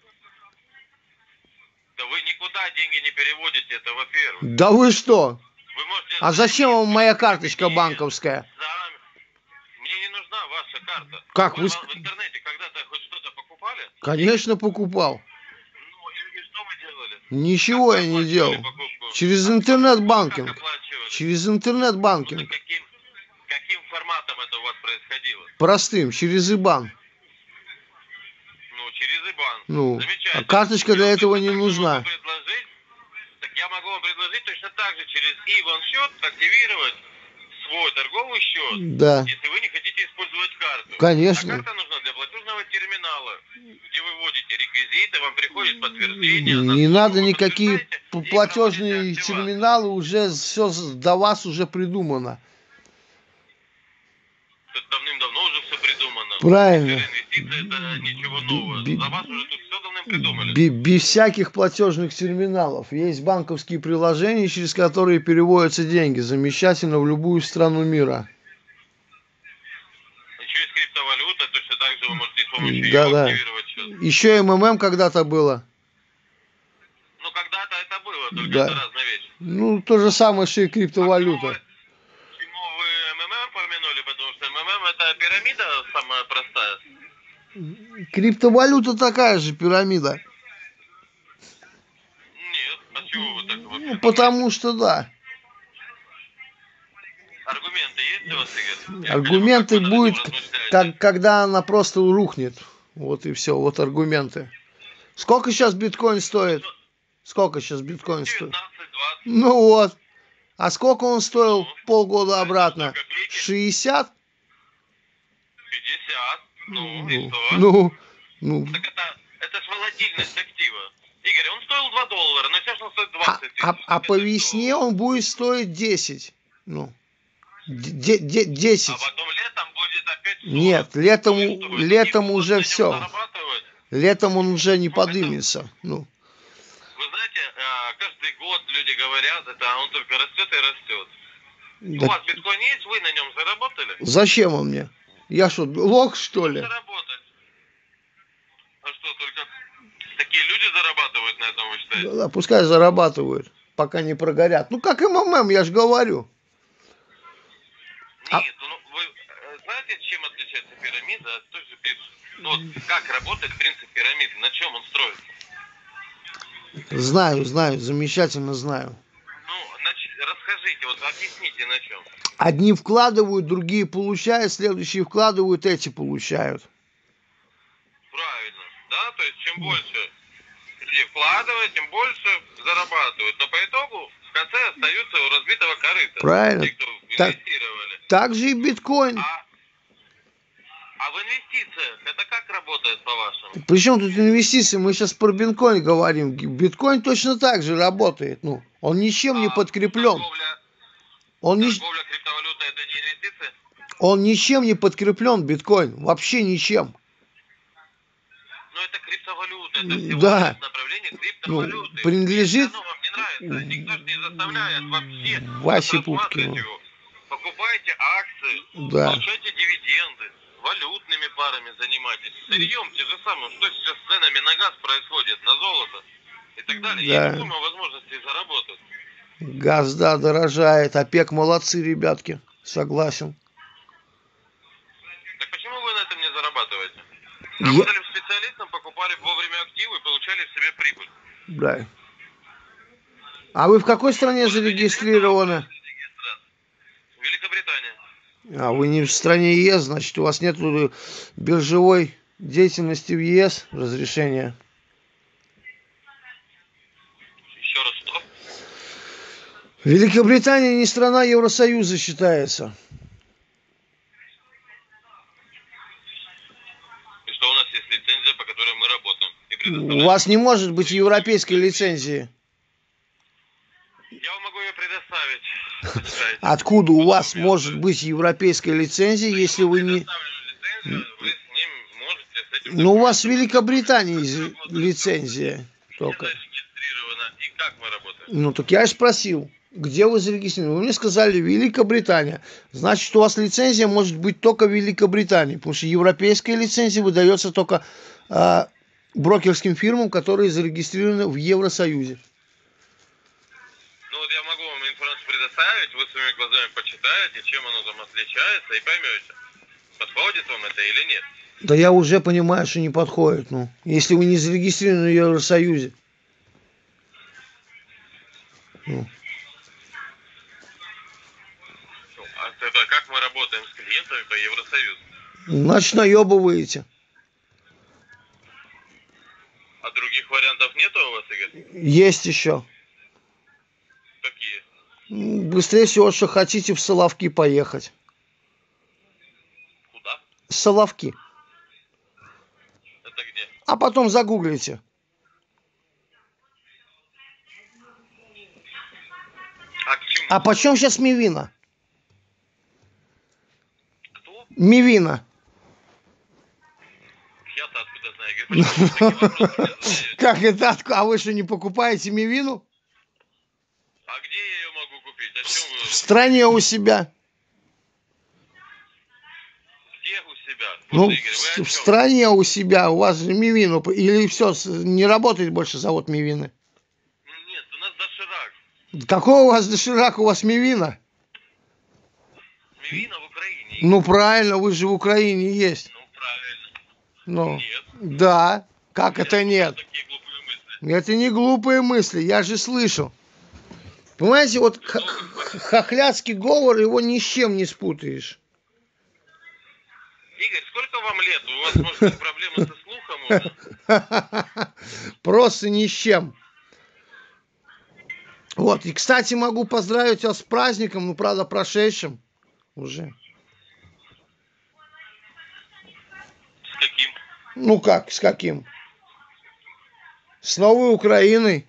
Да вы никуда деньги не переводите, это во-первых. Да вы что? Вы можете... А зачем вам моя карточка Мне- банковская? Сами. Мне не нужна ваша карта. Как Вы вы... в в интернете когда-то хоть что-то покупали? Конечно, покупал. Ну и, и что вы делали? Ничего Как я вы не оплачивали делал. покупку? Через А интернет-банкинг. Как оплачивали? Через Ну, так интернет-банкинг. каким, каким форматом это у вас происходило? Простым, через ИБАН. Ну, через ИБАН. Ну, Замечательно. а карточка для Я этого точно не так же нужна. могу предложить- Так я могу вам предложить точно так же через ИБАН счет активировать свой торговый счет, Да, если вы не хотите использовать карту. конечно. А карта нужна для платежного терминала, где вы вводите реквизиты, вам приходит подтверждение. на Не ссылку, надо вы никакие подтверждаете п- и платежные проводите активацию. терминалы, уже все до вас уже придумано. Это давным-давно уже все придумано. Правильно. Инвестиции это ничего нового. Би- За вас уже тут все давно придумали. Бе- Без всяких платежных терминалов. Есть банковские приложения, через которые переводятся деньги. Замечательно в любую страну мира. Еще есть криптовалюта, точно так же вы можете с помощью Да, ее да. активировать счет. Еще МММ когда-то было. Ну, когда-то это было, только Да. это разная вещь. Ну, то же самое, что и А почему криптовалюта. вы, почему вы МММ помянули? Потому что МММ это пирамида самая простая. Криптовалюта такая же пирамида. Нет, а чего вы так вообще? Ну, потому что да. Аргументы есть у вас, Игорь? Я Аргументы понимаю, как вы будет, над этим размышляете. как, когда она просто рухнет. Вот и все, вот аргументы. Сколько сейчас биткоин стоит? Сколько сейчас биткоин стоит? девятнадцать двадцать. Ну вот. А сколько он стоил Ну, полгода обратно? копейки. шестьдесят? пятьдесят. Ну, и Ну, что? ну, ну. Так это, это ж волатильность актива. Игорь, он стоил два доллара, но сейчас он стоит А, двадцать тысяч. а, а по Это весне что? он будет стоить десять. Ну, де- де- А десять. потом летом будет опять сорок. Нет, летом, Ну и что, вы летом такие уже будете на нем все. зарабатывать? Летом он уже не Ну, это- подымется. Ну, Вы знаете, а, каждый год люди говорят, это а он только растет и растет. У да вас биткоин есть, вы на нем заработали? зачем он мне? Я что, лох что ли? Заработать. А что, только такие люди зарабатывают на этом, вы считаете? Да, пускай зарабатывают, пока не прогорят. Ну, как МММ, я же говорю. А- Нет, ну вы э, знаете, чем отличается пирамида от той же биржи? Ну, вот как работает принцип пирамиды, на чем он строится? Знаю, знаю, замечательно знаю. Ну, нач- расскажите, вот объясните на чем. Одни вкладывают, другие получают, следующие вкладывают, эти получают. Правильно, да? То есть чем больше люди вкладывают, тем больше зарабатывают. Но по итогу в конце остаются у разбитого корыта. Правильно. Те, кто Так. инвестировали. Так же и биткоин. А, а в инвестициях это как работает по-вашему? Причем тут инвестиции? Мы сейчас про биткоин говорим. Биткоин точно так же работает. Ну, он ничем не А подкреплен. Торговля, Он не... торговля криптовалютой это не инвестиции? Он ничем не подкреплен, биткоин. Вообще ничем. Ну, это криптовалюта, это всего Да. лишь направление Ну, криптовалюты. принадлежит Если оно вам не нравится, никто же не заставляет вообще Васе рассматривать Пупкину. его. Покупайте акции, Да. получайте дивиденды, валютными парами занимайтесь, сырьем, те же самые, что сейчас с ценами на газ происходит, на золото и так далее. Да. Есть уйма возможностей заработать. Газ, да, дорожает. ОПЕК молодцы, ребятки. Согласен. Так почему вы на этом не зарабатываете? Я- Работали в специалистом, покупали вовремя активы и получали в себе прибыль. Да. А вы в какой стране зарегистрированы? Великобритания. А вы не в стране ЕС, значит, у вас нет биржевой деятельности в ЕС разрешения. Еще раз что? Великобритания не страна Евросоюза считается. И что у нас есть лицензия, по которой мы работаем. И У предоставляем. вас не может быть европейской лицензии. Я вам могу ее предоставить. Почитайте. Откуда у вас может быть европейская лицензия, если вы не... Предоставлю лицензию, вы с ним можете с этим... Ну, у вас в Великобритании есть лицензия только. Зарегистрировано. И как мы работаем? Ну, так я и спросил, где вы зарегистрированы. Вы мне сказали, Великобритания. Значит, у вас лицензия может быть только в Великобритании, потому что европейская лицензия выдается только а, брокерским фирмам, которые зарегистрированы в Евросоюзе. Ну вот я могу вам информацию предоставить, вы своими глазами почитаете, чем оно там отличается, и поймете, подходит вам это или нет. Да я уже понимаю, что не подходит. Ну, если вы не зарегистрированы в Евросоюзе. Ну. Ну, а тогда как мы работаем с клиентами по Евросоюзу? Значит, наебываете. А других вариантов нету у вас, Игорь? Есть еще. Какие? М, Быстрее всего, что хотите, в Соловки поехать. Куда? Соловки. Это где? А потом загуглите. А к чему? А почем сейчас мивина? Кто? Мивина. Я-то откуда знаю, Игорь, почему вы такие вопросы мне задаете? Как это? отк- А вы что, не покупаете мивину? А где я ее могу купить? О чем вы? В стране у себя. Где у себя? Ну, Слушай, Игорь, вы в, о в чем? стране у себя. У вас же мивину. п- Или все, не работает больше завод мивины? Ну, нет, у нас доширак. Какой у вас доширак, у вас мивина? Мивина в Украине. Ну, правильно, вы же в Украине есть. Ну, правильно. Ну, Нет. да. Как это Нет, нет? Такие глупые мысли. Это не глупые мысли, я же слышал. Понимаете, вот х- х- хохлядский говор, его ни с чем не спутаешь. Игорь, сколько вам лет? У вас, может быть, проблемы со слухом уже? Просто ни с чем. Вот, и, кстати, могу поздравить вас с праздником, ну, правда, прошедшим уже. С каким? Ну как, с каким? С новой Украиной.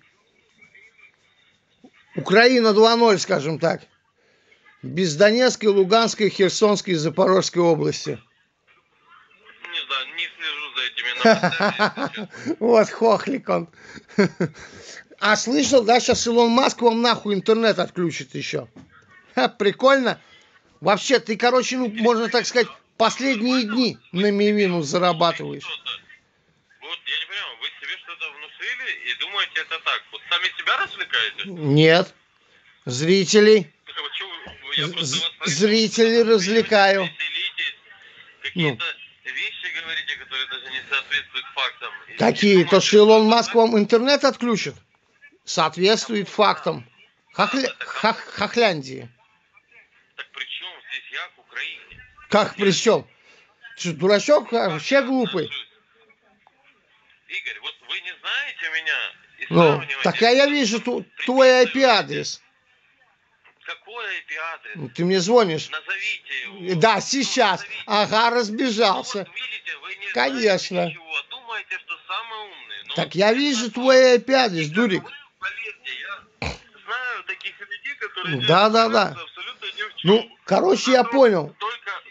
Украина два ноль, скажем так. Без Донецкой, Луганской, Херсонской и Запорожской области. Не знаю, не слежу за этими новостями, если честно. Вот хохлик он. А слышал, да, сейчас Илон Маск вам нахуй интернет отключит еще. Ха, прикольно. Вообще, ты, короче, ну, можно так сказать, последние дни на мивину зарабатываешь. Что-то. Вот, я не понимаю, вы себе что-то внушили и думаете это так? Вот сами себя развлекаете? Нет. Зрителей. Так, а чё вы- я просто З- вас слышу, зрителей что вы развлекаю. веселитесь, какие-то вещи говорите, которые даже не соответствуют фактам. И Какие? не То, понимаете, что Илон это Маск так? вам интернет отключит? Соответствует фактам. Хохля... Хох... Хохляндии. Так при чем здесь я к Украине? Как при чем? Что, дурачок? А, Вообще глупый. Игорь, вот вы не знаете меня и Ну, сравниваете... так я, я вижу ту- твой ай пи адрес. Какой ай пи адрес? Ты мне звонишь. Назовите его. Да, Ну, сейчас. назовите. Ага, Ну, разбежался. вот видите, вы не Конечно. знаете ничего, думаете, что самый умный. Но Так я это вижу то, твой ай пи адрес, дурик. вы, поверьте, я знаю таких людей, которые Да, не да, да. разбираются абсолютно ни в чем. Ну, короче, я Зато понял. Только,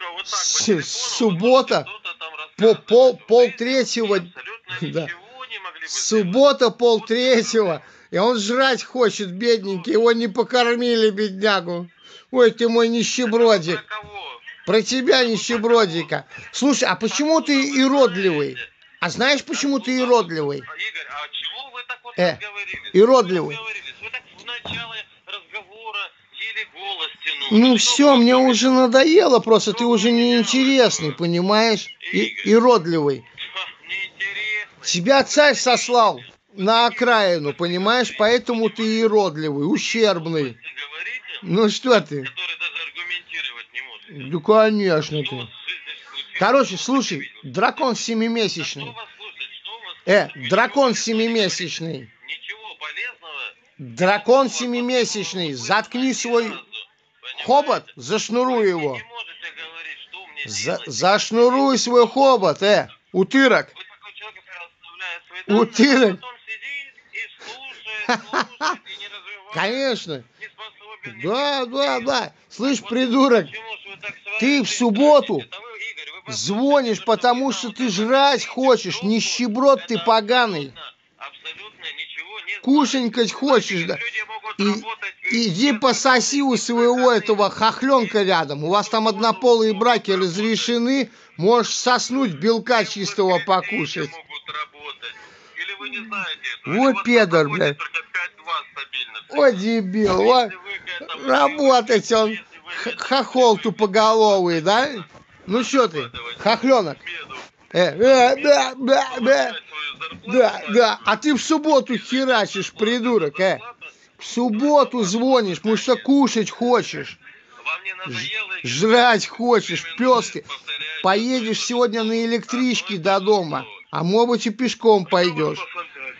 вот так по С- телефону суббота, что-то там по рассказывать, пол, что пол вы третьего, абсолютно да, ничего не могли бы сделать. суббота, пол Вот третьего, и он жрать хочет, бедненький, его не покормили, беднягу. Ой, ты мой это вы нищебродик. про кого? Про тебя, Это вы про нищебродика. Слушай, а почему Откуда ты вы иродливый? знаете? А знаешь, почему Откуда- ты а- иродливый? а, Игорь, а чего вы так вот Э, разговорились? иродливый. Вы разговорились? Вы так в начале разговора еле голос тянули. Ну Что все, мне вы уже меня- надоело, просто что ты вы уже меня неинтересный, вот, понимаешь? И, Игорь. иродливый. Ха, неинтересный. Тебя царь сослал Вы на такие окраину, глупости понимаешь? говорите, Поэтому ты понимаете? иродливый, Такие ущербный. глупости говорите, Ну что ты? которые даже аргументировать не можете. Да, конечно Что у вас ты. в жизни случилось? Короче, Что слушай, вы видели? дракон Да что семимесячный. вас слушать? Что вас Э, слушать? Вы дракон ничего полезного не семимесячный. говорите. Ничего полезного. Дракон никакого семимесячный. конструктивного Заткни вывода ни свой разу. Понимаете? хобот, зашнуруй Вы мне его. не можете говорить, что мне За- делать. зашнуруй свой хобот, э, утырок. Вы такой человек, который оставляет свои данные, Утырок. а потом сидит и слушает, слушает и не развивает. Конечно. Не способен. Да, не да, способен. да. Слышь, Вот придурок, почему ж вы так свою ты в жизнь субботу тратите? Да вы, Игорь, вы послушайте, звонишь, то, что потому вы что там ты вот это жрать говорите, хочешь, трубку, нищеброд ты это поганый. абсолютно, абсолютно ничего не Кушанькать значит. хочешь, да? Знаете, люди могут И, работать и иди без пососи у выходных, и своего выходные. этого хохленка рядом. У вас там однополые браки разрешены, можешь соснуть белка чистого покушать. Могут работать. Или вы не знаете этого? Вот Или у вас педор, там блядь. только пять-два стабильно. О, дебил, о, Если вы к этому работать привыкнете, он, если вы х- к этому хохол привыкнете, тупоголовый, да? Ну что ты, зарабатывать хохленок? меду, Э, э, да, да, да, получать свою зарплату да, маленькую, да, а ты в субботу и жить херачишь, от зарплаты придурок, до э. зарплаты, В субботу звонишь, потому что кушать хочешь. вам не надоело, Игорь? Жрать хочешь, Две пес минуты ты. повторяете Поедешь одно и сегодня то же на слово. электричке Одно и до то же дома, слово. а может и пешком Что у вас пойдешь. по фантазии?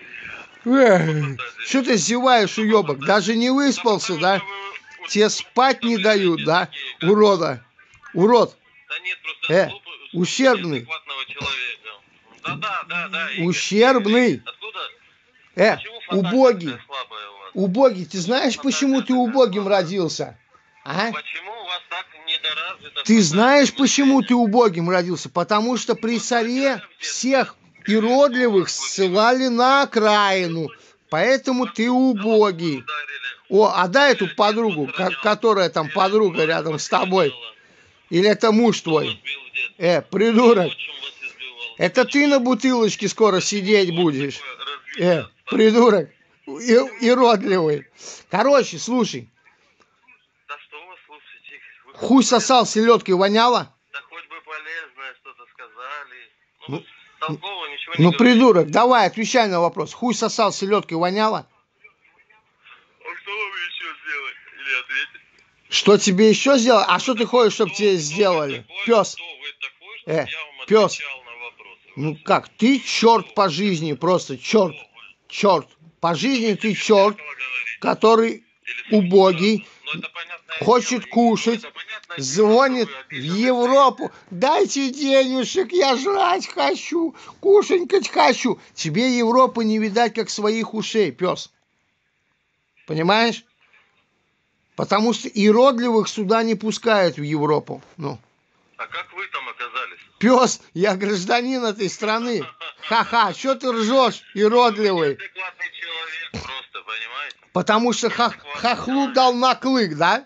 Что ты зеваешь, уебок? Даже не выспался, да? Тебе спать не дают, да? Урода. Урод. Да нет, просто Э, глупо- ущербный. неадекватного человека. Да, да, да, да. Игорь. Ущербный. Откуда? Э, Почему фантазия убогий. такая слабая у вас? Убогий. Ты знаешь, почему ты убогим родился? А? Почему у вас так недоразвита Ты фантазия знаешь, почему мышления? ты убогим родился? Потому что при царе всех иродливых ссылали на окраину. Поэтому ты убогий. Ударили. О, а дай эту подругу, ко- которая там подруга рядом с тобой. Или это муж Кто вас твой? бил в детстве? Э, придурок. Отчим вас избивал. Это ты на бутылочке скоро сидеть будешь. Такое развитие Э, придурок. И- иродливый. Короче, слушай. Да что вы слушаете? Вы хоть Хуй полез- сосал, селедкой воняло? Да хоть бы полезное что-то сказали. Ну, Ну, толкового ничего не Ну, говорите. придурок, давай, отвечай на вопрос. Хуй сосал, селедкой воняло? А что вам еще сделать? Или ответить? Что тебе еще сделать? А что ты хочешь, чтобы тебе сделали? Пес. Кто вы такой, чтобы Э, я вам пес. отвечал на вопросы? Ну как, ты черт по жизни, просто черт. Черт. По жизни ты черт, который убогий, Ну, это понятное хочет дело, кушать, ну, это понятное дело, звонит что вы в обижены. Европу. Дайте денежек, я жрать хочу, кушанькать хочу. Тебе Европы не видать, как своих ушей, пес. Понимаешь? Потому что иродливых сюда не пускают в Европу. Ну. А как вы там оказались? Пес, я гражданин этой страны. Ха-ха, что ты ржешь, иродливый? Адекватный человек просто, понимаете? Потому что ха- хохлу дал на клык, да?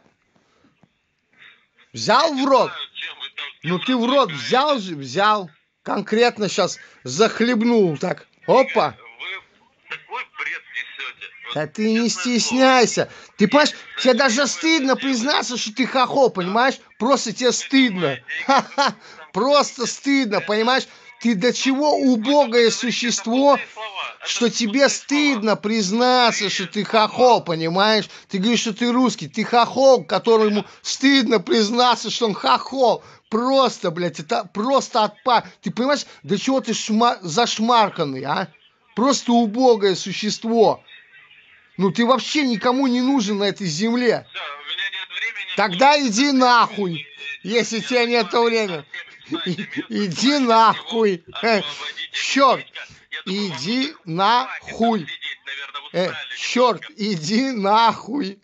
Взял в рот? Знаю, чем вы там Ну ты в рот взял же, взял. Конкретно сейчас захлебнул так. Опа. Вы такой бред несете. Вот Да ты не честное слово. стесняйся. Ты понимаешь, тебе даже стыдно признаться, что ты хохол, понимаешь? Просто тебе стыдно. Ха-ха. Просто стыдно, понимаешь? Ты до чего убогое существо, что тебе стыдно признаться, что ты хохол, понимаешь? Ты говоришь, что ты русский, ты хохол, которому стыдно признаться, что он хохол. Просто, блядь, это просто отпа... Ты понимаешь, до чего ты шма... зашмарканный, а? Просто убогое существо. Ну ты вообще никому не нужен на этой земле. Всё, у меня нет времени. Тогда иди нахуй, если тебе нет времени. Иди нахуй. Черт, иди нахуй. Э, черт, иди нахуй.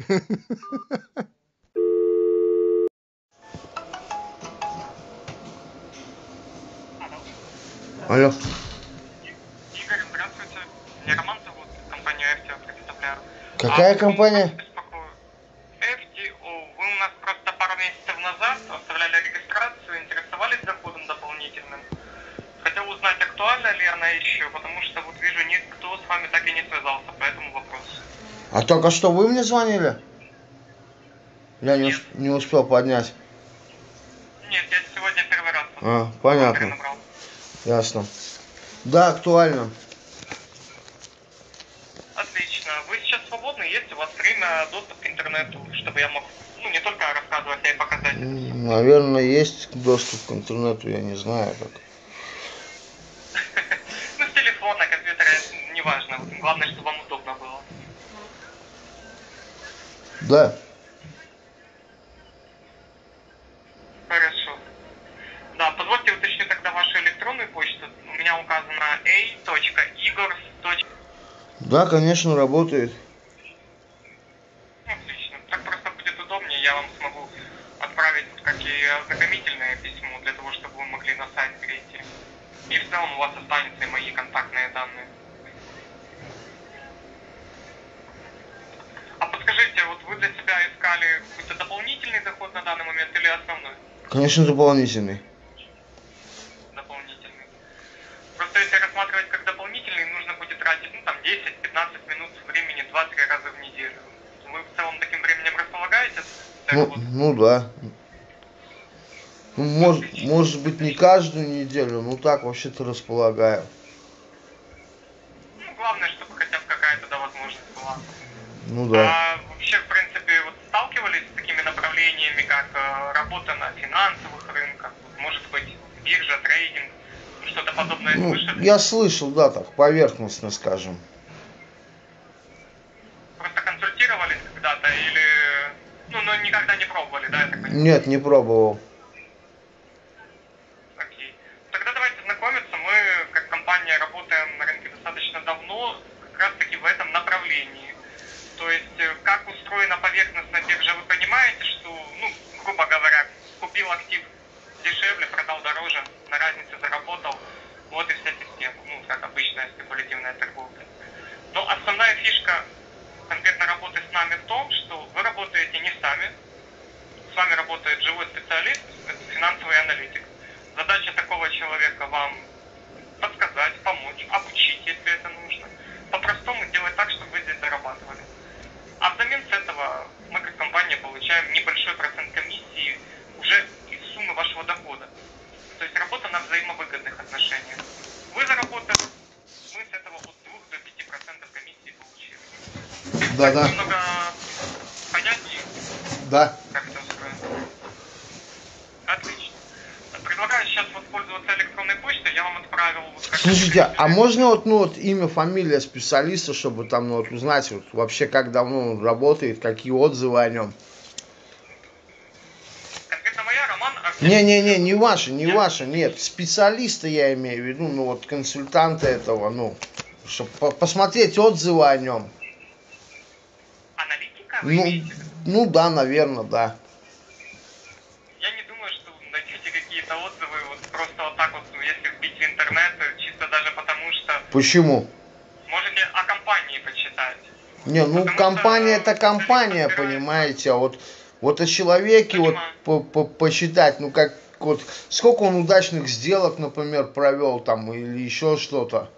Алло. Игорь, здравствуйте. Меня Роман зовут, компанию эф ти о представляю. Какая а, компания? эф ти о. Вы у нас просто пару месяцев назад оставляли регистрацию, интересовались заходом дополнительным. Хотел узнать, актуальна ли она еще, потому что вот вижу, никто с вами так и не связался по этому вопросу. А только что вы мне звонили? Я не, Нет. усп- не успел поднять. Нет, я сегодня первый раз вот А, понятно. перенабрал. Ясно. Да, актуально. Отлично. Вы сейчас свободны? Есть у вас время, доступ к интернету, чтобы я мог, ну, не только рассказывать, а и показать? М, Наверное, есть доступ к интернету, я не знаю как. Ну, с телефона, компьютера, неважно. Главное, чтобы вам удобно было. Да. Хорошо. Да, позвольте уточню тогда вашу электронную почту. У меня указано a точка igors. Да, конечно, работает. Отлично. Так просто будет удобнее. Я вам смогу отправить как и ознакомительное письмо, для того, чтобы вы могли на сайт перейти. И в целом у вас останутся и мои контактные данные. А подскажите, вот вы для себя искали какой-то дополнительный доход на данный момент или основной? Конечно, дополнительный. Дополнительный. Просто если рассматривать как дополнительный, нужно будет тратить, ну, там, десять-пятнадцать минут времени два-три раза в неделю. Вы в целом таким временем располагаете? Ну, ну да. Ну, может, может быть, не каждую неделю, но так вообще-то располагаю. Ну, главное, чтобы хотя бы какая-то, да, возможность была. Ну да. А вообще, в принципе, вот сталкивались с такими направлениями, как э, работа на финансовых рынках, может быть, биржа, трейдинг, что-то подобное Ну, слышали? я слышал, да, так, поверхностно, скажем. Просто консультировались когда-то или, ну, но никогда не пробовали, да, я так понимаю? Нет, не пробовал. Окей. Тогда давайте знакомиться. Мы, как компания, работаем на рынке достаточно давно, как раз таки в этом направлении. То есть, э, как устроена поверхностная биржа, вы понимаете, что, ну, грубо говоря, купил актив дешевле, продал дороже, на разнице заработал, вот и вся система, ну, как обычная спекулятивная торговля. Но основная фишка конкретно работы с нами в том, что вы работаете не сами, с вами работает живой специалист, это финансовый аналитик. Задача такого человека вам подсказать, помочь, обучить, если это нужно. По-простому делать так, чтобы вы здесь зарабатывали. А взамен с этого мы как компания получаем небольшой процент комиссии уже из суммы вашего дохода. То есть работа на взаимовыгодных отношениях. Вы заработали, мы с этого от двух до пяти процентов комиссии получили. Да, да. Немного понятнее, Да. как это устроено. Отлично. Предлагаю сейчас воспользоваться электронной почтой. Я вам отправил... Вот, как Слушайте, это а можно вот, ну, вот имя, фамилия специалиста, чтобы там, ну, вот узнать, вот, вообще, как давно он работает, какие отзывы о нем? Конкретно моя, Роман... Арсений. Не-не-не, не ваши, не Нет? ваши, нет, специалиста я имею в виду, ну, вот консультанта этого, ну, чтобы по посмотреть отзывы о нем. Аналитика вы Ну, имеете в виду? ну да, наверное, да. Я не думаю, что вы найдете какие-то отзывы вот просто вот так вот, ну, если вбить в интернет, чисто даже потому что Почему? можете о компании почитать. Не, ну Потому компания что это компания, специалист подбирается. понимаете, а вот, вот о человеке вот Понимаю. по по посчитать, ну как вот сколько он удачных сделок, например, провел там или еще что-то.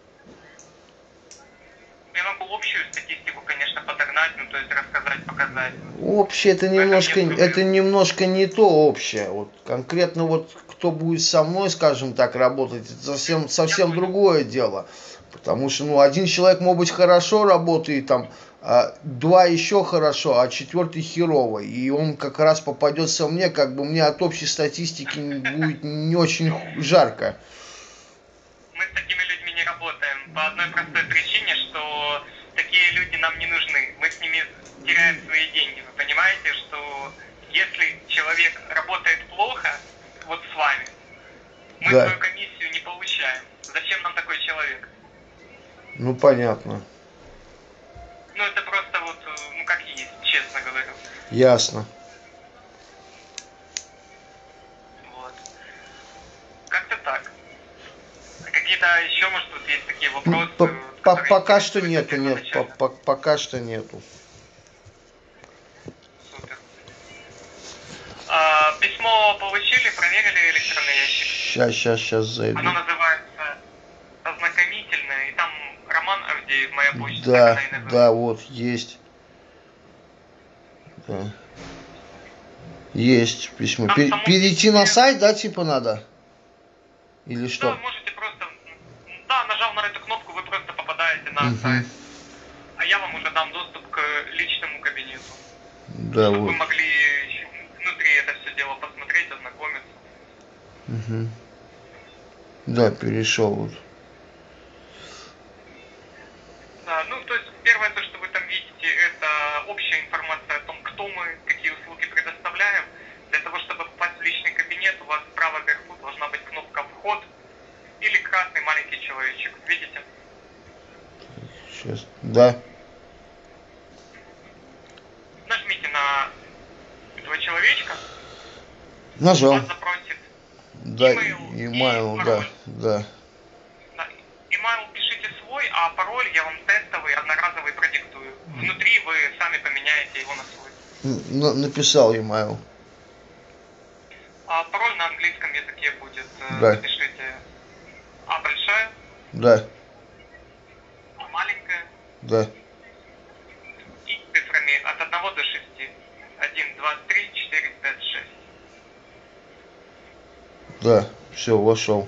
Я могу общую статистику, конечно, подогнать, ну, то есть рассказать, показать. Общее это В этом немножко, нет проблем. это немножко не то общее. Вот конкретно вот кто будет со мной, скажем так, работать, это совсем совсем другое дело. Потому что, ну, один человек, может быть, хорошо работает, там, а, два еще хорошо, а четвертый херово. И он как раз попадется мне, как бы мне от общей статистики будет не очень жарко. Мы с такими людьми не работаем по одной простой причине, что такие люди нам не нужны. Мы с ними теряем свои деньги. Вы понимаете, что если человек работает плохо, вот с вами, мы Да. свою комиссию не получаем. Зачем нам такой человек? Ну, понятно. Ну, это просто вот, ну, как есть, честно говорю. Ясно. Вот. Как-то так. Какие-то какие-то еще, может, вот есть такие вопросы? По- по- которые Пока что интересуют нету, нет, по- первоначально? по- пока что нету. Супер. А, письмо получили, проверили электронный ящик? Сейчас, сейчас, сейчас зайду. Оно называется ознакомительное, и там Роман Авдеев, моя почта, так Да, она и называется. да, вот, есть. Да. Есть письмо. Там Пер- само перейти письмо- на сайт, да, типа надо? Или Да, что? можете просто, да, нажав на эту кнопку, вы просто попадаете на Мгм. сайт. А я вам уже дам доступ к личному кабинету. Да, чтобы вот. вы могли еще внутри это все дело посмотреть, ознакомиться. Мгм. Да, перешел вот. Да, ну то есть первое, то, что вы там видите, это общая информация о том, кто мы, какие услуги предоставляем. Для того, чтобы попасть в личный кабинет, у вас справа вверху должна быть кнопка «Вход» или красный маленький человечек. Видите? Сейчас. Да. Нажмите на этого человечка, Нажал. вас запросит Да, email и email, да, пароль. да. Да, email пишите свой, а пароль я вам тестовый, одноразовый продиктую. Внутри вы сами поменяете его на свой. Н- на- Написал email. А пароль на английском языке будет, э, Да. напишите А большая, Да, А маленькая да. и цифрами от одного до шести. один, два, три, четыре, пять, шесть. Да, все, вошел.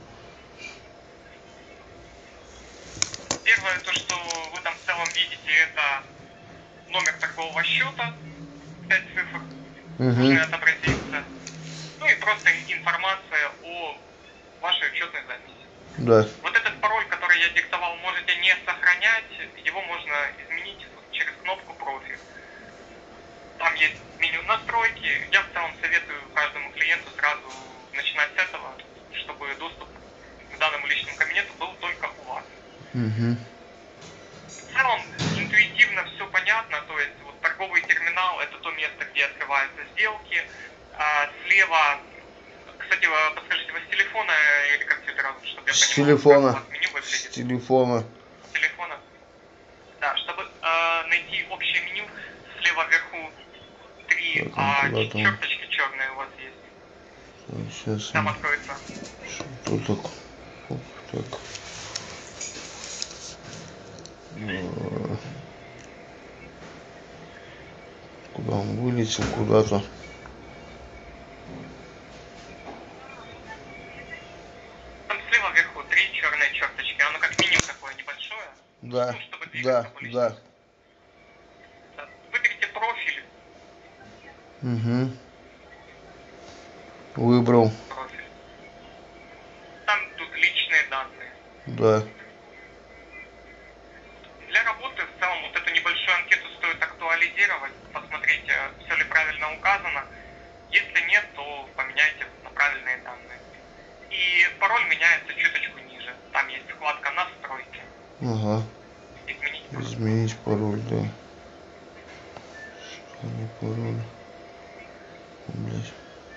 Первое, то, что вы там в целом видите, это номер торгового счета, пять цифр, должны Угу. отобразиться. Ну и просто информация о вашей учетной записи. Да. Вот этот пароль, который я диктовал, можете не сохранять, его можно изменить через кнопку «Профиль». Там есть меню настройки. Я в целом советую каждому клиенту сразу начинать с этого, чтобы доступ к данному личному кабинету был только у вас. Угу. В целом интуитивно все понятно, то есть вот торговый терминал — это то место, где открываются сделки. А слева, кстати, вы подскажите, вы с телефона или компьютера, чтобы я С понимал, телефона. как у вас меню С выглядит? телефона. С телефона. Да, чтобы э, найти общее меню, слева вверху три Так, а, куда там? черточки черные у вас есть. Сейчас. Там откроется. Что так? Оп, так. Э, Куда он вылетел? Куда-то. Там слева вверху три черные черточки. Оно как меню такое небольшое. Да, Ну, чтобы двигаться да, по лестнице. да. Да. Выберите профиль. Угу. Выбрал. профиль. Там тут личные данные. Да. Для работы в целом вот эту небольшую анкету стоит актуализировать, посмотреть, все ли правильно указано. Если нет, то поменяйте на правильные данные. И пароль меняется чуточку ниже. Там есть вкладка «Настройки». Ага. Изменить пароль. Изменить пароль, да. Что не пароль? Блять.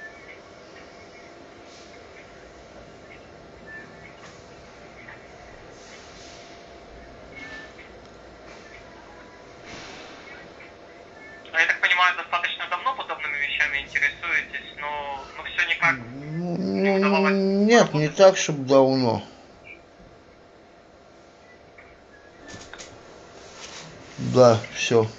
А я так понимаю, достаточно давно подобными вещами интересуетесь, но, но все никак. Ну, нет, не так, чтобы давно. Да, все.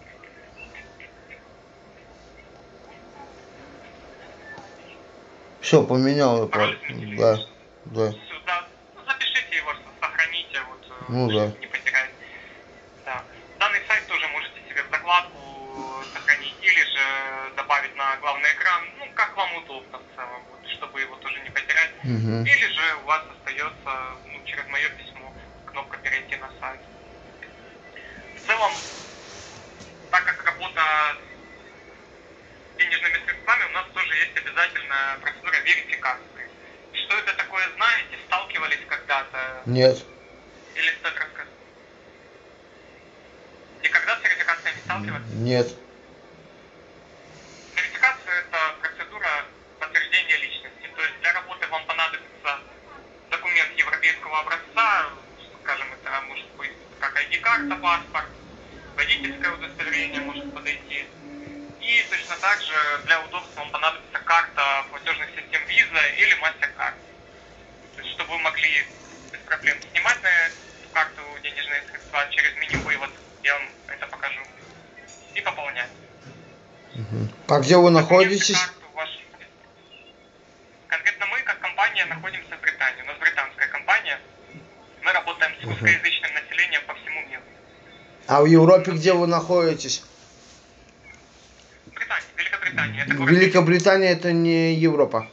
Все, поменял я пароль. Да, да. Сюда, ну, запишите его, сохраните, вот, э, Ну да. чтобы не потерять. Да. Данный сайт тоже можете себе в закладку сохранить или же добавить на главный экран, ну, как вам удобно в целом, вот, чтобы его тоже не потерять. Угу. Или же у вас остается, ну, через мое письмо кнопка «Перейти на сайт». В целом, так как работа с денежными средствами, у нас тоже есть обязательная процедура верификации. Что это такое, знаете? Сталкивались когда-то? Нет. Или стоит рассказать? Никогда с верификацией не сталкивались? Нет. Верификация – это процедура подтверждения личности. То есть для работы вам понадобится документ европейского паспорт, водительское удостоверение может подойти. И точно так же для удобства вам понадобится карта платежных систем Visa или MasterCard. То есть, чтобы вы могли без проблем снимать на эту карту денежные средства через меню-вывод, я вам это покажу, и пополнять. А где вы находитесь? Карту вашу. Конкретно мы, как компания, находимся в Британии. У нас британская компания. Мы работаем с русскоязычным населением по всему миру. А в Европе где вы находитесь? Британия, Великобритания. Это город... Великобритания это не Европа.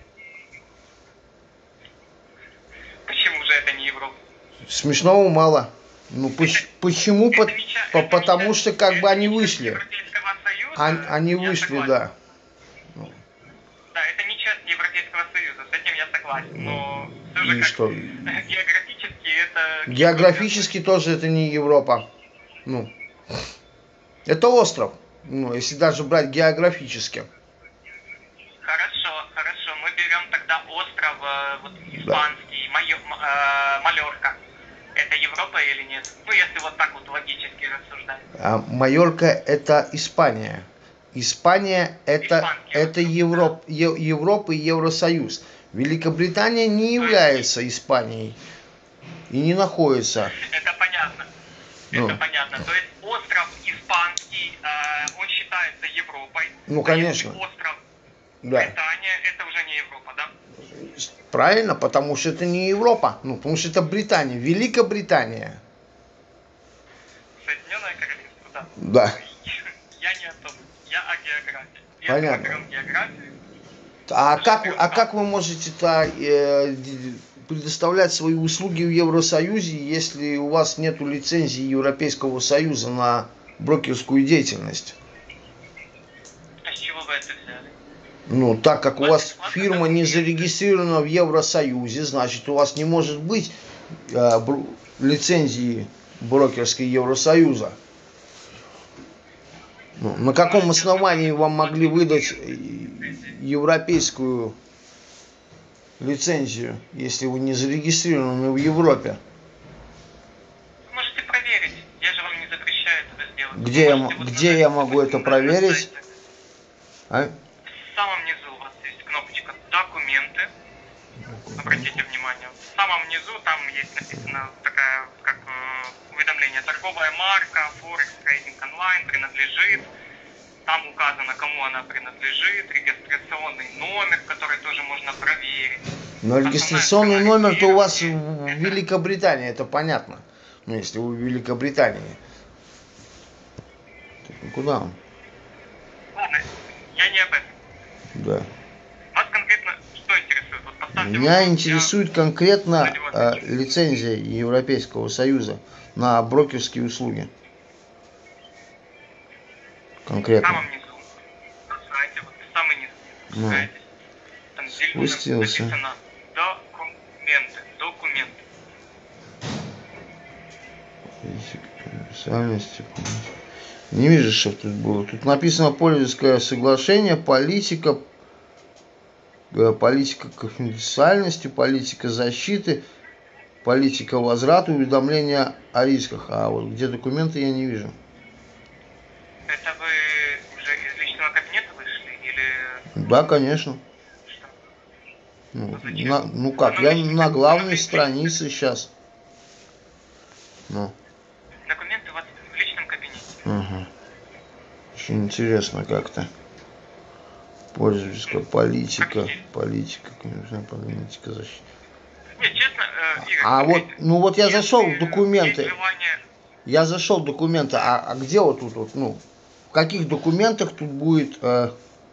Почему же это не Европа? Смешного мало. Ну поч- Это- почему? это По- не ча- по- это не потому часть- что как бы это они не часть вышли. Европейского Союза, Они, они я вышли, согласен. да. Да, это не часть Европейского Союза, с этим я согласен. Но все И же как что? географически это... Географически тоже это не Европа. Ну, это остров. Ну, если даже брать географически. Хорошо, хорошо. Мы берем тогда остров э, вот, испанский, Майо- М- э, Малорка. Это Европа или нет? Ну, если вот так вот логически рассуждать. А Майорка это Испания. Испания это, Испанский это остров, Европ, Е- Европа и Евросоюз. Великобритания не является Испанией и не находится. Это понятно. Ну. Это понятно. То есть остров испанский, э, он считается Европой. Ну, А конечно. если остров Да. Британия, это уже не Европа, да? Правильно, потому что это не Европа. Ну, потому что это Британия, Великобритания. Соединенное Королевство, да. Да. Я не о том. Я о географии. Если Понятно. мы берем географию, А как, вы- а как вы можете-то э, д- предоставлять свои услуги в Евросоюзе, если у вас нет лицензии Европейского Союза на брокерскую деятельность? а с чего вы это взяли? Ну, так как у вас фирма не зарегистрирована в Евросоюзе, значит, у вас не может быть э, бр- лицензии брокерской Евросоюза. Ну, на каком основании вам могли выдать э, европейскую лицензию, если вы не зарегистрированы в Европе? Можете проверить. Я же вам не запрещаю это сделать. Где я, Можете м- вот где нажать, я могу допустим, это на проверить? сайте. А? В самом низу у вас есть кнопочка «Документы». Обратите внимание. В самом низу там есть написано такая, как э, уведомление. Торговая марка, Форекс Трейдинг онлайн принадлежит. Там указано, кому она принадлежит, регистрационный номер, который тоже можно проверить. Но регистрационный Основная номер-то у вас в сторона в Великобритании, это понятно. Ну, если вы в Великобритании. Так, ну куда он? Ладно, я не об этом. Да. Вас конкретно что интересует? Вот поставьте Меня вопрос, интересует конкретно на него э, отвечу. лицензия Европейского Союза на брокерские услуги. я в Конкретно. самом низу. На сайте, вот в самый низ. Ну. Спускаетесь. Там зеленым Спустился. написано «Документы». Документы. Специальности. Не вижу, что тут было. Тут написано пользовательское соглашение, политика, э, политика конфиденциальности, политика защиты, политика возврата, уведомления о рисках. А вот где документы, я не вижу. Это вы уже из личного кабинета вышли или Да, конечно. что? Ну, Зачем? на- ну как, я на главной странице сейчас. Ну, Документы у вас в личном кабинете. ага. Очень интересно как-то. Пользовательская политика, политика, конечно, политика защиты. Нет, честно, э, Игорь, А вот, смотрите, ну вот я если зашел в документы. есть желание- Я зашел в документы, а, а где вот тут вот, ну, в каких документах тут будет э,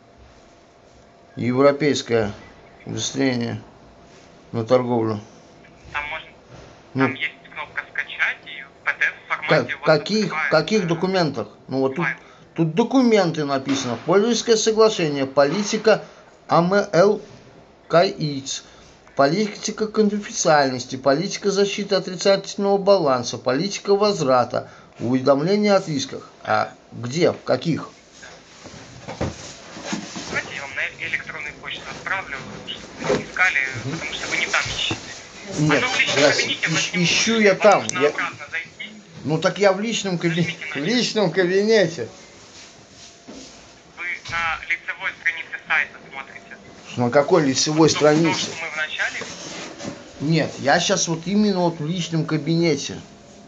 европейское удостоверение на торговлю? Там можно, Ну, там есть кнопка скачать и в пи ди эф формате Ка- у вас каких, открывается, каких э, документах? Ну вот тут, файл. тут документы написано. Пользовательское соглашение, политика АМЛ КАИЦ, политика конфиденциальности, политика защиты отрицательного баланса, политика возврата, уведомления о рисках. А где? В каких? Давайте я вам на электронную почту отправлю, чтобы вы не искали, потому что вы не там ищете. Нет, Оно в личном я кабинете, ищ- в одном ищу случае я вам там. нужно Я, обратно зайти. Ну так я в личном кабинете. В личном кабинете. Вы на лицевой странице сайта смотрите. На какой лицевой То, странице? что мы в начале. Нет, я сейчас вот именно вот в личном кабинете.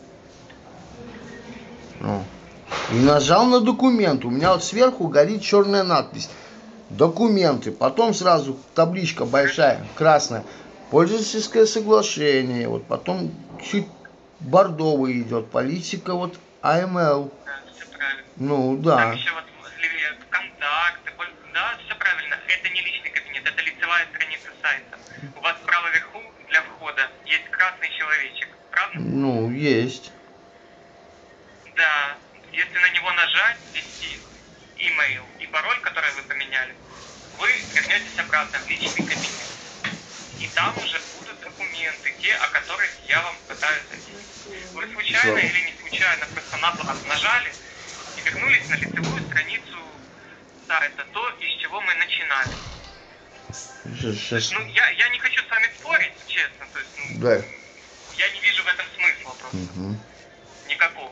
Ну. И нажал на документ. У меня вот сверху горит черная надпись. Документы. Потом сразу табличка большая, красная. Пользовательское соглашение. Вот потом чуть бордовый идет. Политика вот а эм эл. Да, все правильно. Ну Там да. еще вот левее контакты. Да, все правильно. Это не личный кабинет, это лицевая страница сайта. У вас справа вверху для входа есть красный человечек. Правда? Ну, есть. Да. Если на него нажать, ввести имейл и пароль, который вы поменяли, вы вернетесь обратно в личный кабинет. И там уже будут документы, те, о которых я вам пытаюсь объяснить. Вы случайно Всё. или не случайно просто нагло нажали и вернулись на лицевую страницу сайта, то, из чего мы начинали. Сейчас. Ну, я, я не хочу с вами спорить, честно. То есть, ну, Да. я не вижу в этом смысла просто. Угу. Никакого.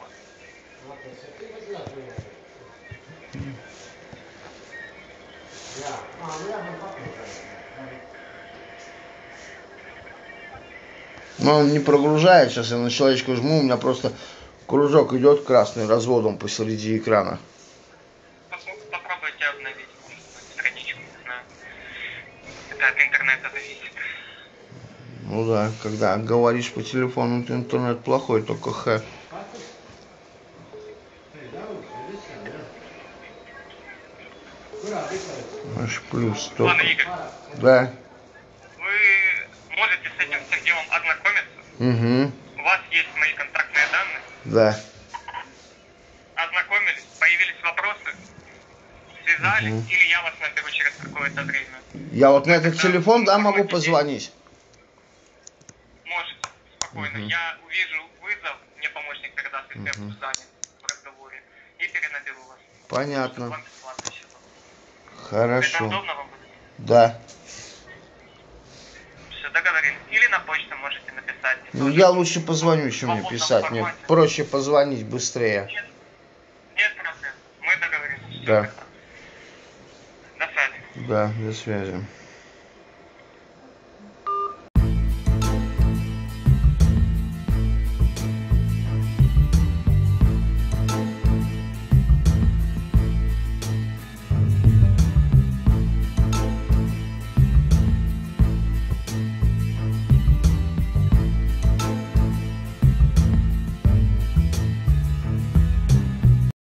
Но он не прогружает. Сейчас я на человечку жму, у меня просто кружок идет красный разводом посреди экрана. Поп- Попробуйте обновить, может быть, страничку, не знаю. Это от интернета зависит. Ну да, когда говоришь по телефону, то интернет плохой, только х. Аж плюс Ладно, только. Игорь, Да. вы можете с этим всем делом ознакомиться. Угу. У вас есть мои контактные данные. Да. Ознакомились, появились вопросы, связались, Мгм. или я вас наберу через какое-то время. Я вот на этот телефон, да, могу позвонить? Можете, спокойно. Мгм. Я увижу вызов, мне помощник передаст, если я Мгм. буду занят в разговоре, и перенаберу вас. Чтобы Понятно. вам бесплатно еще было. Это Хорошо. удобно вам будет? Да. Все, договорились. Или на почту можете написать. Ну Тоже я лучше позвоню, чем мне свободном писать. Мне формате. проще позвонить быстрее. Нет, нет проблем. Мы договорились. Всё, Да. прекрасно. До связи. Да, до связи.